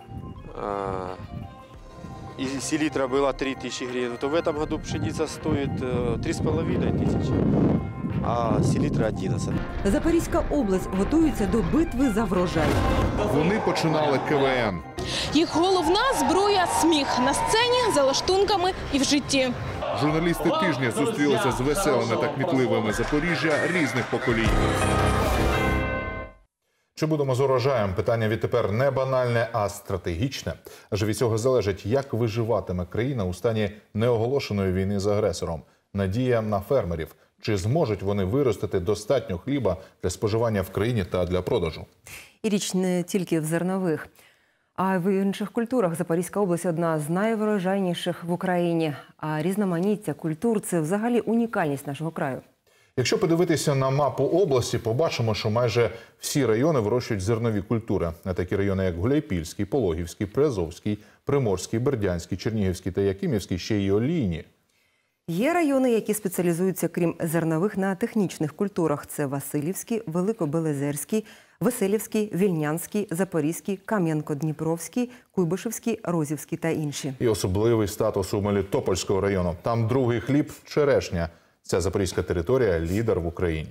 И селитра была три тысячи гривен. То в этом году пшеница стоит три с половиной тысячи, а селитра одиннадцать. Запорізька область готується до битви за врожай. Вони починали К В Н. Їх головна зброя – сміх на сцені, за лаштунками і в житті. Журналісти тижня зустрілися з веселими та кмітливими Запоріжжя різних поколінь. Чи будемо з урожаєм? Питання відтепер не банальне, а стратегічне. Адже від цього залежить, як виживатиме країна у стані неоголошеної війни з агресором. Надія на фермерів. Чи зможуть вони виростити достатньо хліба для споживання в країні та для продажу? І річ не тільки в зернових, а й в інших культурах. Запорізька область – одна з найврожайніших в Україні. А різноманіття культур – це взагалі унікальність нашого краю. Якщо подивитися на мапу області, побачимо, що майже всі райони вирощують зернові культури. А такі райони, як Гуляйпільський, Пологівський, Приазовський, Приморський, Бердянський, Чернігівський та Якимівський, ще й олійні. Є райони, які спеціалізуються, крім зернових, на технічних культурах. Це Василівський, Великобелезерський, Веселівський, Вільнянський, Запорізький, Кам'янко-Дніпровський, Куйбишевський, Розівський та інші. І особливий статус у Мелітопольського району. Там другий хліб – черешня. Ця запорізька територія – лідер в Україні.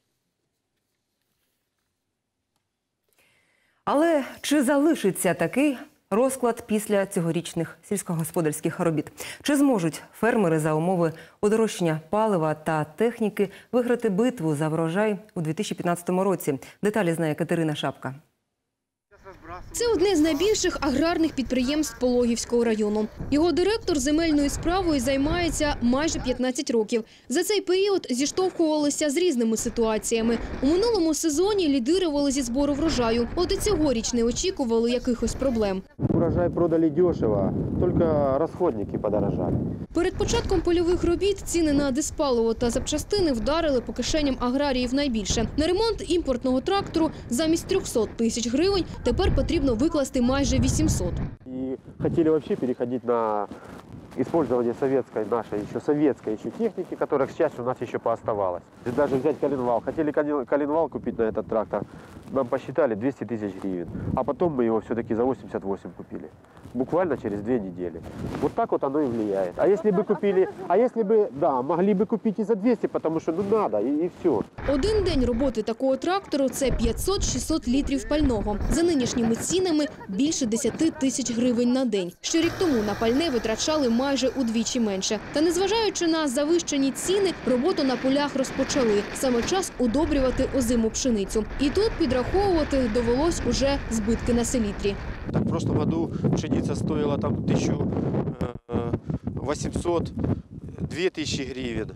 Але чи залишиться такий розклад після цьогорічних сільськогосподарських робіт? Чи зможуть фермери за умови подорожчання палива та техніки виграти битву за врожай у дві тисячі п'ятнадцятому році? Деталі знає Катерина Шапка. Це одне з найбільших аграрних підприємств Пологівського району. Його директор земельною справою займається майже п'ятнадцять років. За цей період зіштовхувалися з різними ситуаціями. У минулому сезоні лідирували зі збору врожаю. От і цьогоріч не очікували якихось проблем. Урожай продали дешево, тільки розходники подорожали. Перед початком польових робіт ціни на диспаливо та запчастини вдарили по кишеням аграріїв найбільше. На ремонт імпортного трактору замість трьохсот тисяч гривень тепер потрібно викласти майже вісімсот. І хотіли взагалі переходити на использование советской, нашей еще советской еще техники, которая, к счастью, у нас еще пооставалась. И даже взять коленвал. Хотели коленвал купить на этот трактор, нам посчитали двести тысяч гривен. А потом мы его все-таки за восемьдесят восемь купили. Буквально через две недели. Вот так вот оно и влияет. А если бы купили, а если бы, да, могли бы купить и за двести, потому что ну надо, и, и все. Один день роботи такого трактору – це п'ятсот-шістсот літрів пального. За нинішніми цінами – більше десяти тисяч гривень на день. Ще рік тому на пальне витрачали майже удвічі менше. Та незважаючи на завищені ціни, роботу на полях розпочали. Саме час удобрювати озиму пшеницю. І тут підраховувати довелось уже збитки на селітрі. Так, в прошлом году пшеница стоила там тысяча восемьсот — две тысячи гривен.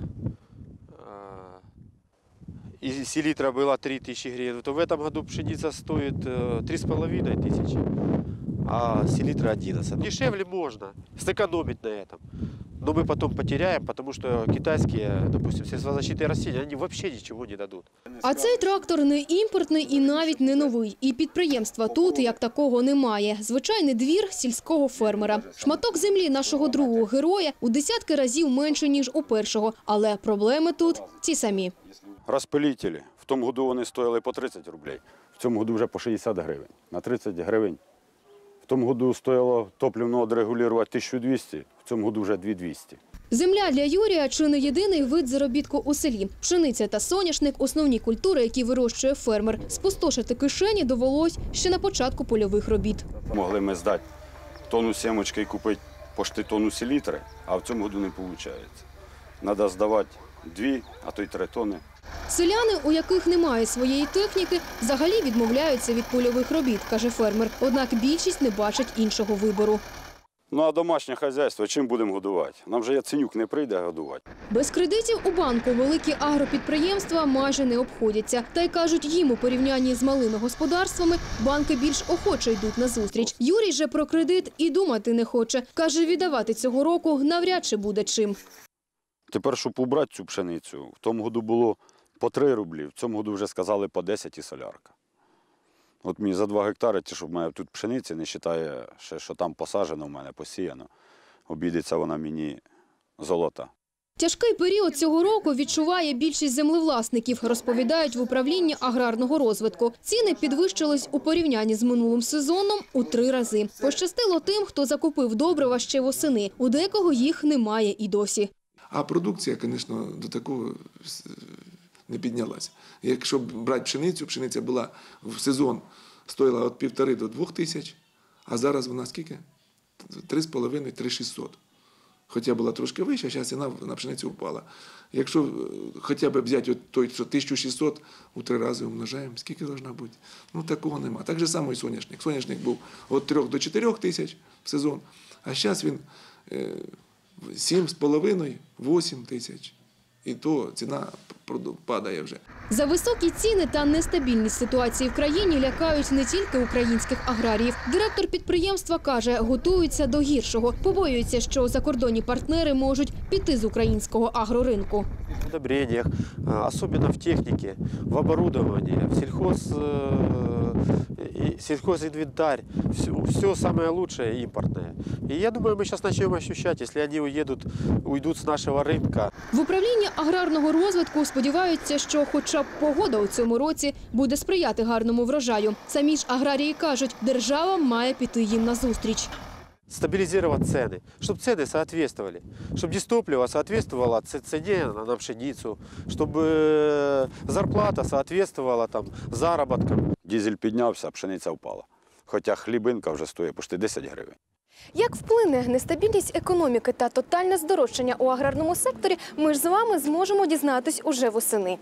И селитра была три тысячи гривен. То в этом году пшеница стоит три с половиной тысячи, а селитра одиннадцать. Дешевле можно сэкономить на этом. Но мы потом потеряем, потому что китайские, допустим, средствозащитные растения, они вообще ничего не дадут. А цей трактор не імпортний і навіть не новий. І підприємства тут як такого немає. Звичайний двір сільського фермера. Шматок землі нашого другого героя у десятки разів менше, ніж у першого. Але проблеми тут ті самі. Розпилителі. В тому году вони стояли по тридцять рублей. В цьому году вже по шістдесят гривень. На тридцять гривень. В тому году стояло топливно відрегулювати тисячу двісті, в цьому году вже дві тисячі двісті. Земля для Юрія – чи не єдиний вид заробітку у селі. Пшениця та соняшник – основні культури, які вирощує фермер. Спустошити кишені довелось ще на початку польових робіт. Могли ми здати тонну сімочки і купити почти тонну селітри, а в цьому году не виходить. Треба здавати дві, а то й три тонни. Селяни, у яких немає своєї техніки, взагалі відмовляються від польових робіт, каже фермер. Однак більшість не бачить іншого вибору. Ну а домашнє хазяйство чим будемо годувати? Нам же Яценюк не прийде годувати. Без кредитів у банку великі агропідприємства майже не обходяться. Та й кажуть, їм у порівнянні з малими господарствами банки більш охоче йдуть на зустріч. Юрій же про кредит і думати не хоче. Каже, віддавати цього року навряд чи буде чим. Тепер, щоб убрати цю пшеницю, в тому году було по три рублі, в цьому году вже сказали по десять і солярка. От мені за два гектари, ті, що в мене тут пшениці, не вважає, ще, що там посаджено в мене, посіяно, обійдеться вона мені золота. Тяжкий період цього року відчуває більшість землевласників, розповідають в управлінні аграрного розвитку. Ціни підвищились у порівнянні з минулим сезоном у три рази. Пощастило тим, хто закупив добрива ще восени. У декого їх немає і досі. А продукція, звісно, до такого не піднялася. Якщо брати пшеницю, пшениця була в сезон, стоїла від півтори до двох тисяч, а зараз вона скільки? Три з половиною, три шістсот. Хоча була трошки вища, зараз ціна на пшеницю впала. Якщо хоча б взяти от той, що тисячу шістсот, у три рази умножаємо, скільки повинна бути? Ну, такого нема. Так же само і соняшник. Соняшник був від трьох до чотирьох тисяч в сезон, а зараз він сім з половиною - вісім тисяч. І то ціна падає вже. За високі ціни та нестабільність ситуації в країні лякають не тільки українських аграріїв. Директор підприємства каже, готуються до гіршого. Побоюються, що закордонні партнери можуть піти з українського агроринку. В удобрениях, особенно в технике, в оборудовании, в сельхоз, сельхозинвентарь. Все, все самое лучшее импортное. И я думаю, мы сейчас начнем ощущать, если они уедут, уйдут с нашего рынка. В управлінні аграрного розвитку сподіваються, що хоча б погода у цьому році буде сприяти гарному врожаю. Самі ж аграрії кажуть, держава має піти їм назустріч. Стабилизировать цены, чтобы цены соответствовали, чтобы дистопливо соответствовало цене на пшеницу, чтобы зарплата соответствовала там заработкам. Дизель піднявся, а пшениця впала. Хоча хлібинка вже стоїть почти десять гривень. Як вплине нестабільність економіки та тотальне здорожчання у аграрному секторі, ми ж з вами зможемо дізнатись уже восени.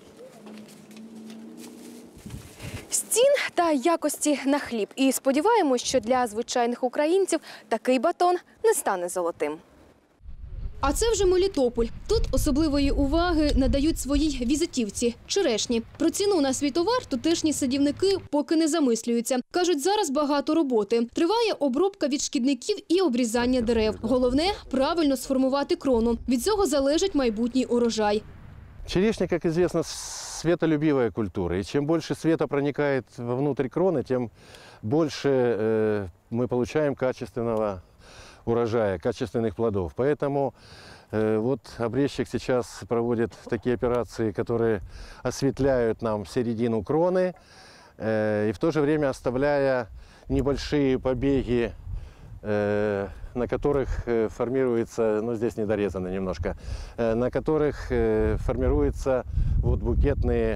З цін та якості на хліб. І сподіваємось, що для звичайних українців такий батон не стане золотим. А це вже Мелітополь. Тут особливої уваги надають своїй візитівці – черешні. Про ціну на свій товар тутешні садівники поки не замислюються. Кажуть, зараз багато роботи. Триває обробка від шкідників і обрізання дерев. Головне – правильно сформувати крону. Від цього залежить майбутній урожай. Черешня, как известно, светолюбивая культура. И чем больше света проникает внутрь кроны, тем больше э, мы получаем качественного урожая, качественных плодов. Поэтому э, вот обрезчик сейчас проводит такие операции, которые осветляют нам середину кроны, э, и в то же время оставляя небольшие побеги, э, на которых э, формируется, ну здесь недорезано немножко, э, на которых э, формируются вот букетные,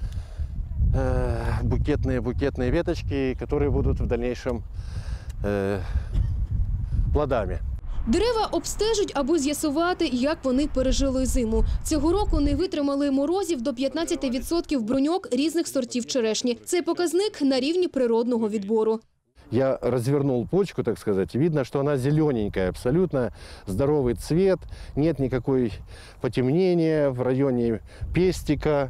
э, букетные, букетные веточки, которые будут в дальнейшем э, плодами. Дерева обстежать, аби з'ясувати, як вони пережили зиму. Цього року не витримали морозів до п'ятнадцяти відсотків бруньок різних сортів черешні. Цей показник на рівні природного відбору. Я развернул почку, так сказать, видно, что она зелененькая, абсолютно здоровый цвет, нет никакой потемнения в районе пестика,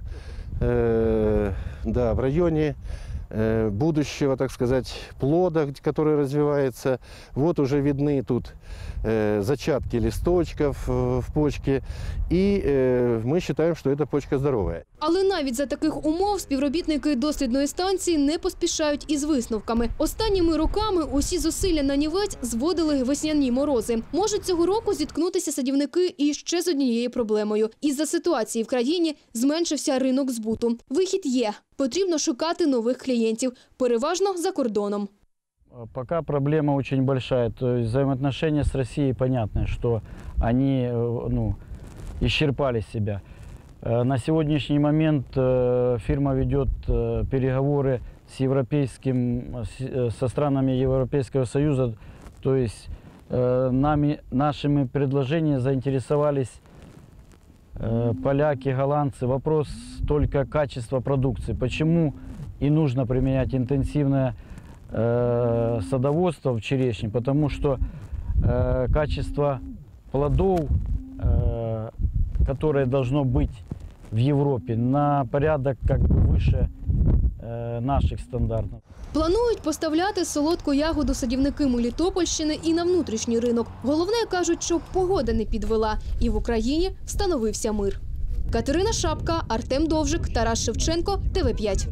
э, да, в районе э, будущего, так сказать, плода, который развивается. Вот уже видны тут э, зачатки листочков э, в почке, и э, мы считаем, что эта почка здоровая. Але навіть за таких умов співробітники дослідної станції не поспішають із висновками. Останніми роками усі зусилля на нівець зводили весняні морози. Можуть цього року зіткнутися садівники і ще з однією проблемою. Із-за ситуації в країні зменшився ринок збуту. Вихід є. Потрібно шукати нових клієнтів, переважно за кордоном. Пока проблема очень большая. То есть взаимоотношения с Россией, понятно, что они ну, исчерпали себя. На сегодняшний момент фирма ведет переговоры с европейским, со странами Европейского Союза. То есть нами, нашими предложениями заинтересовались поляки, голландцы. Вопрос только качества продукции. Почему и нужно применять интенсивное садоводство в черешне? Потому что качество плодов, которое должно быть в Європі, на порядок как бы выше э, наших стандартів. Планують поставляти солодку ягоду садівники Мелітопольщини і на внутрішній ринок. Головне, кажуть, що погода не підвела і в Україні встановився мир. Катерина Шапка, Артем Довжик, Тарас Шевченко, Т В п'ять.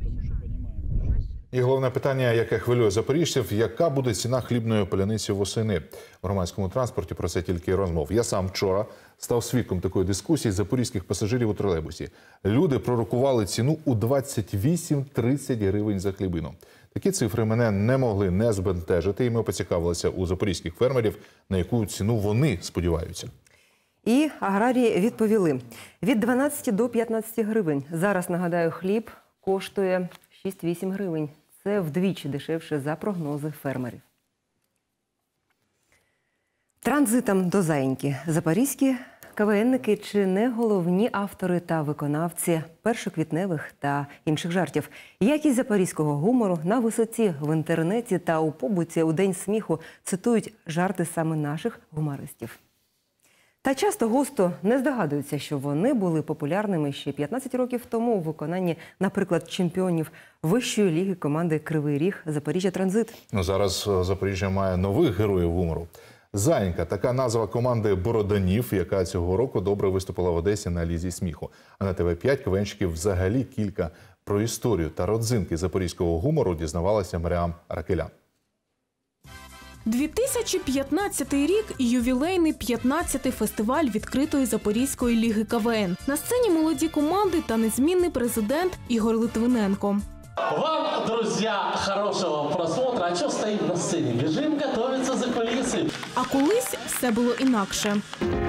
І головне питання, яке хвилює запоріжців, яка буде ціна хлібної паляниці восени. В громадському транспорті про це тільки розмов. Я сам вчора став свідком такої дискусії запорізьких пасажирів у тролейбусі. Люди пророкували ціну у двадцять вісім - тридцять гривень за хлібину. Такі цифри мене не могли не збентежити, і ми поцікавилися у запорізьких фермерів, на яку ціну вони сподіваються. І аграрії відповіли – від дванадцяти до п'ятнадцяти гривень. Зараз, нагадаю, хліб коштує шість-вісім гривень. Це вдвічі дешевше за прогнози фермерів. Транзитом до Заїньки. Запорізькі КВНники чи не головні автори та виконавці першоквітневих та інших жартів. Якість запорізького гумору на висоті в інтернеті та у побуті у День сміху цитують жарти саме наших гумористів. Та часто густо не здогадуються, що вони були популярними ще п'ятнадцять років тому у виконанні, наприклад, чемпіонів вищої ліги команди «Кривий Ріг» Запоріжжя Транзит. Ну, зараз Запоріжжя має нових героїв гумору. «Заїнька» – така назва команди бороданів, яка цього року добре виступила в Одесі на Лізі сміху. А на Т В п'ять КВНщиків взагалі кілька. Про історію та родзинки запорізького гумору дізнавалася Маріам Ракелян. дві тисячі п'ятнадцятий рік – ювілейний п'ятнадцятий фестиваль відкритої Запорізької ліги КВН. На сцені молоді команди та незмінний президент Ігор Литвиненко. Вам, друзья, хорошего просмотра. А что стоим на сцене? Бежим готовиться за кулисы. А колись все було інакше.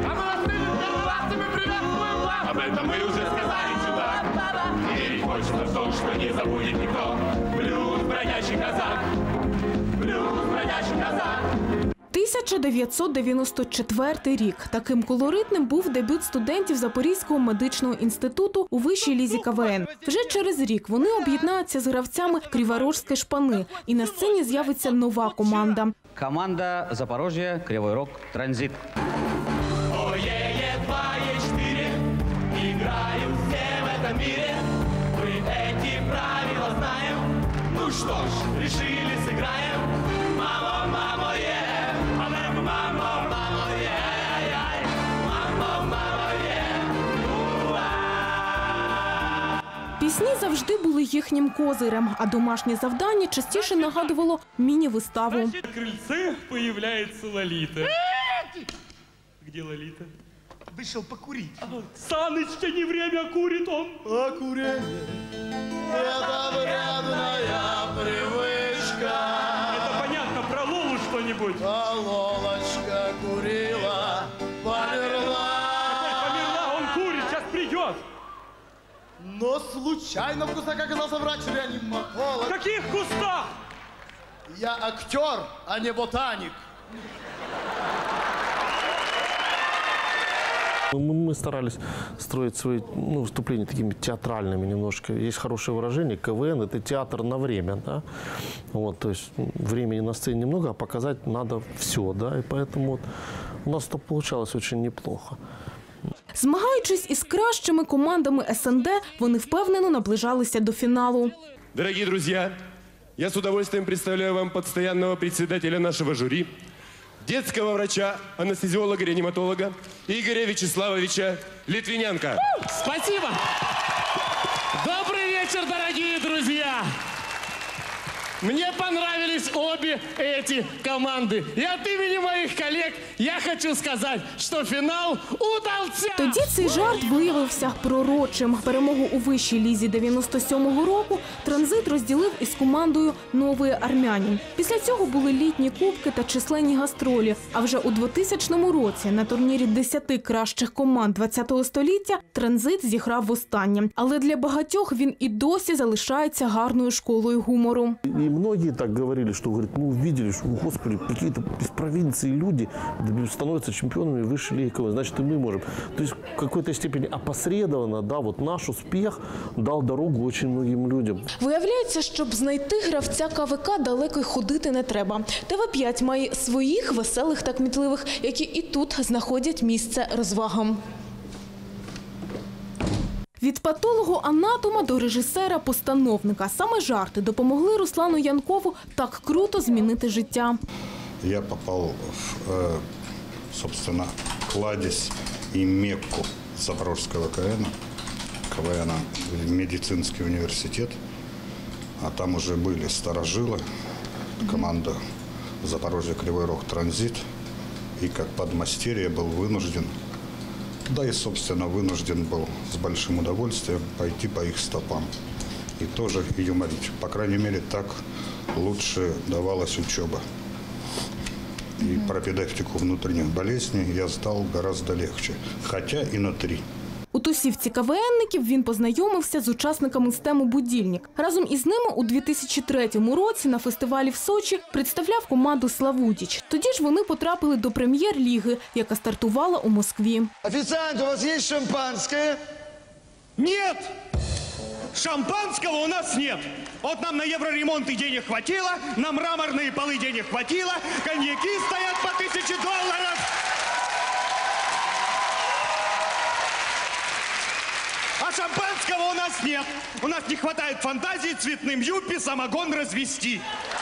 Об этом мы уже сказали сюда. Верить хочется в том, что не забудет никто. Блюз, бродячий казак. Блюз, бродячий казак. тисяча дев'ятсот дев'яносто четвертий рік. Таким колоритним був дебют студентів Запорізького медичного інституту у вищій лізі КВН. Вже через рік вони об'єднаються з гравцями Криворожської шпани, і на сцені з'явиться нова команда. Команда Запорожья Кривой Рог Транзит. Ое, два, е, четыре. Играют все в этом мире. Мы эти правила знаем. Ну что ж, решили, сыграем. Мамо, мамо, е. Мамо, мамо, е. Мамо, мамо, е. Пісні завжди були їхнім козирем, а домашнє завдання частіше нагадувало міні-виставу. На крыльце появляется Лолита. Где Лолита? Вышел покурить. Саныч-то не время курит он. А курение – это вредная привычка. Это понятно, про Лолу что-нибудь. А Лолочка курила, померла. Какой померла? Он курит, сейчас придет. Но случайно в кустах оказался врач-реаниматолог. В каких кустах? Я актер, а не ботаник. Мы старались строить свои ну, выступления такими театральными немножко. Есть хорошее выражение, КВН – это театр на время. Да? Вот, то есть времени на сцене немного, а показать надо все. Да? И поэтому вот, у нас это получалось очень неплохо. Змагаючись із кращими командами С Н Д, вони впевнено наближалися до фіналу. Дорогие друзья, я с удовольствием представляю вам постоянного председателя нашего жюри, детского врача, анестезиолога, реаниматолога Игоря Вячеславовича Литвиненко. Спасибо! Добрый вечер, дорогие друзья! Мне понравились обе эти команды. И от имени моих коллег я хочу сказать, что финал удался. Тоді цей жарт виявився пророчим. Перемогу у вищій лізі дев'яносто сьомого року Транзит розділив із командою «Нової Армяні». Після цього були літні кубки та численні гастролі. А вже у двохтисячному році на турнірі десяти кращих команд ХХ століття Транзит зіграв востаннє. Але для багатьох він і досі залишається гарною школою гумору. И многие так говорили, что говорят, мы увидели, что, господи, какие-то из провинции люди становятся чемпионами высшей лиги КВН, значит, и мы можем. То есть в какой-то степени опосредованно, да, вот наш успех дал дорогу очень многим людям. Виявляється, щоб знайти гравця К В К, далеко й ходити не треба. Т В п'ять має своїх веселих та кмітливих, які і тут знаходять місце розвагам. Від патолого-анатома до режисера-постановника. Саме жарти допомогли Руслану Янкову так круто змінити життя. Я попал в, собственно, кладезь и Мекку Запорожского КВН, КВН в медицинский университет. А там уже были старожилы, команда Запорожье Кривой Рог Транзит. И как подмастерье был вынужден, да и, собственно, вынужден был с большим удовольствием пойти по их стопам. И тоже юморить. По крайней мере, так лучше давалась учеба. И пропедевтику внутренних болезней я сдал гораздо легче. Хотя и на три. У тусівці КВНників він познайомився з учасниками стему «Будільник». Разом із ними у дві тисячі третьому році на фестивалі в Сочі представляв команду «Славутич». Тоді ж вони потрапили до прем'єр-ліги, яка стартувала у Москві. Официант, у вас есть шампанское? Нет! Шампанского у нас нет. Вот нам на евроремонт денег хватило, на мраморные полы денег хватило, коньяки стоят по тысяче долларов. А шампанского у нас нет. У нас не хватает фантазии цветным юппи самогон развести.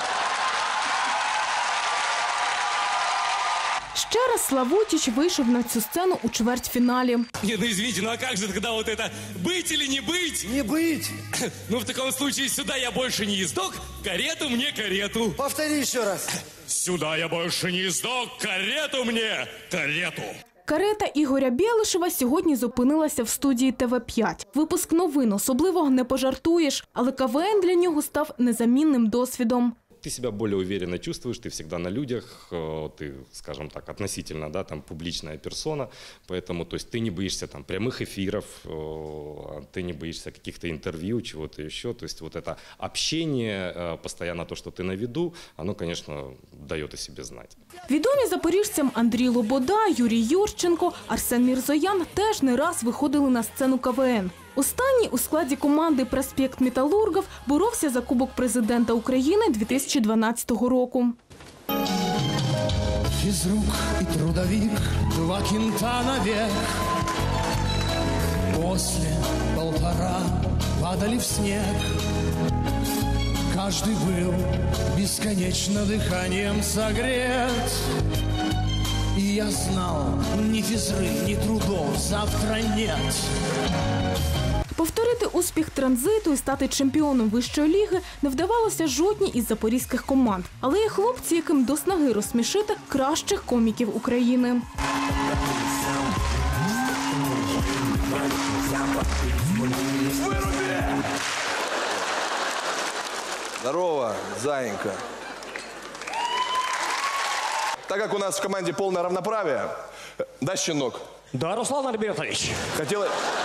Ще раз Славутич вийшов на цю сцену у чвертьфіналі. Не, ну извините, ну а как же тогда вот это быть или не быть? Не быть. Ну в таком случае сюда я больше не ездок, карету мне карету. Повтори еще раз. Сюда я больше не ездок, карету мне карету. Карета Ігоря Бєлишева сьогодні зупинилася в студії Т В п'ять. Випуск новин особливо не пожартуєш, але КВН для нього став незамінним досвідом. Ты себя более уверенно чувствуешь, ты всегда на людях, ты, скажем так, относительно, да, там, публичная персона, поэтому, то есть, ты не боишься там прямых эфиров, ты не боишься каких-то интервью, чего-то еще, то есть, вот это общение, постоянно то, что ты на виду, оно, конечно, дает о себе знать. Відомі запоріжцям Андрій Лобода, Юрій Юрченко, Арсен Мірзоян теж не раз виходили на сцену КВН. Останній у складі команди «Проспект Металургов» боровся за Кубок президента України дві тисячі дванадцятого року. Физрук и трудовик, два кента навек. После полтора падали в снег. Каждый был бесконечно дыханием согрет. И я знал, ни физры, ни трудов завтра нет. Повторити успіх «Транзиту» і стати чемпіоном вищої ліги не вдавалося жодній із запорізьких команд. Але є хлопці, яким до снаги розсмішити кращих коміків України. Здорово, заинька. Так как у нас в команде полное равноправие, да, щенок? Да, Руслан Альбертович. Хотела...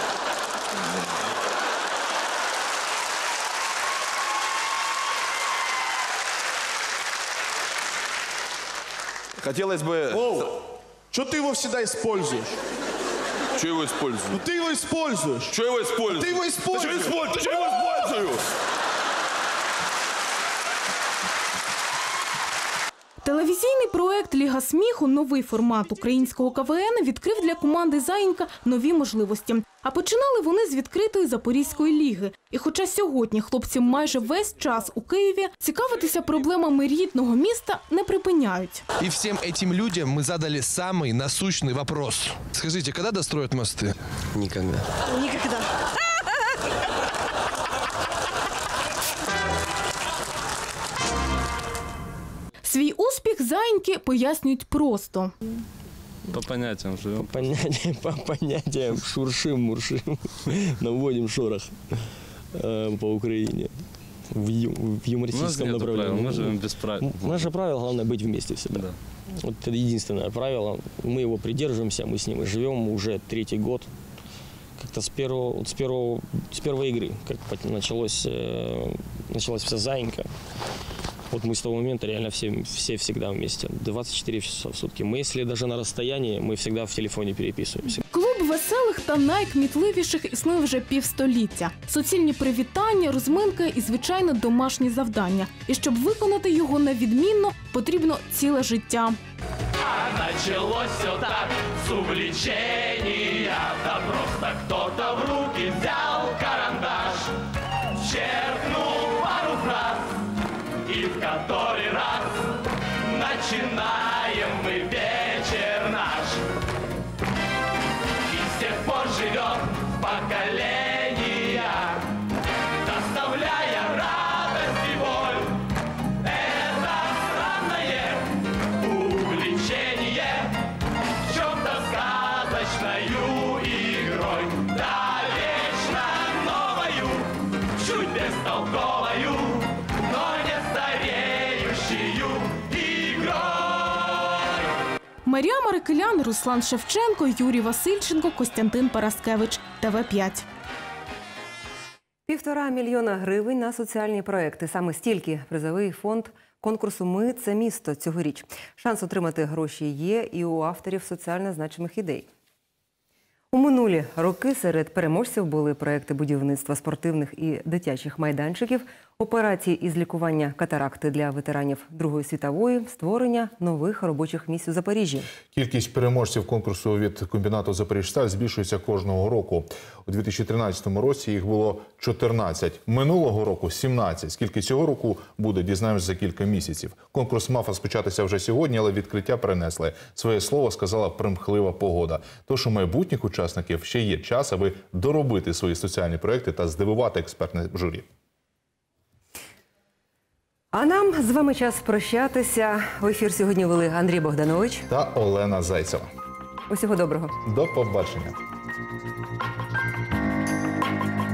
Хотелось бы... Оу, что ты его всегда используешь? Что его использую? Ну ты его используешь. Что его использую? Ты его используешь. Ты что, ты что его использую? Телевізійний проект «Ліга сміху», новий формат українського КВН, відкрив для команди «Заїнька» нові можливості. А починали вони з відкритої Запорізької ліги. І хоча сьогодні хлопці майже весь час у Києві, цікавитися проблемами рідного міста не припиняють. И всем этим людям мы задали самый насущный вопрос. Скажите, когда достроят мосты? Никогда. Никогда. Свій успіх «Заїньки» пояснюють просто. По понятиям живем. По понятиям, по понятиям шуршим-муршим, наводим шорох э, по Украине в, ю, в юмористическом направлении. Мы живем без правил. Наше правило, главное, быть вместе всегда. Да. Вот это единственное правило. Мы его придерживаемся, мы с ним и живем уже третий год. Как-то с первого, вот с первого, с первой игры, как началось, э, началась вся «Заинька». Вот мы с того момента реально все, все всегда вместе. двадцять чотири часа в сутки. Мы, если даже на расстоянии, мы всегда в телефоне переписываемся. Клуб веселих та найкмітливіших існує вже півстоліття. Суцільні привітання, розминки і, звичайно, домашні завдання. І щоб виконати його невідмінно, потрібно ціле життя. А началось все так с увлечения, да просто кто-то в руки взял карандаш, черкнул пару фраз, и в который раз начинаем мы вечер наш. И с тех пор живет поколение, доставляя радость и боль. Это странное увлечение в чем-то сказочною игрой, да вечно новою, чуть бестолковою, но не стареющую игрой. Марія Марикелян, Руслан Шевченко, Юрій Васильченко, Костянтин Параскевич. Т В п'ять. Півтора мільйона гривень на соціальні проекти. Саме стільки призовий фонд конкурсу «Ми – це місто» цьогоріч. Шанс отримати гроші є і у авторів соціально значимих ідей. У минулі роки серед переможців були проекти будівництва спортивних і дитячих майданчиків, операції із лікування катаракти для ветеранів Другої світової, створення нових робочих місць у Запоріжжі. Кількість переможців конкурсу від комбінату «Запоріжсталь» збільшується кожного року. У дві тисячі тринадцятому році їх було чотирнадцять, минулого року – сімнадцять. Скільки цього року буде, дізнаємось за кілька місяців. Конкурс мав розпочатися вже сьогодні, але відкриття перенесли. Своє слово сказала примхлива погода. Тож у майбутніх учасників ще є час, аби доробити свої соціальні проекти та здивувати експертне журі. А нам з вами час прощатися. В ефір сьогодні вели Андрій Богданович та Олена Зайцева. Усього доброго. До побачення.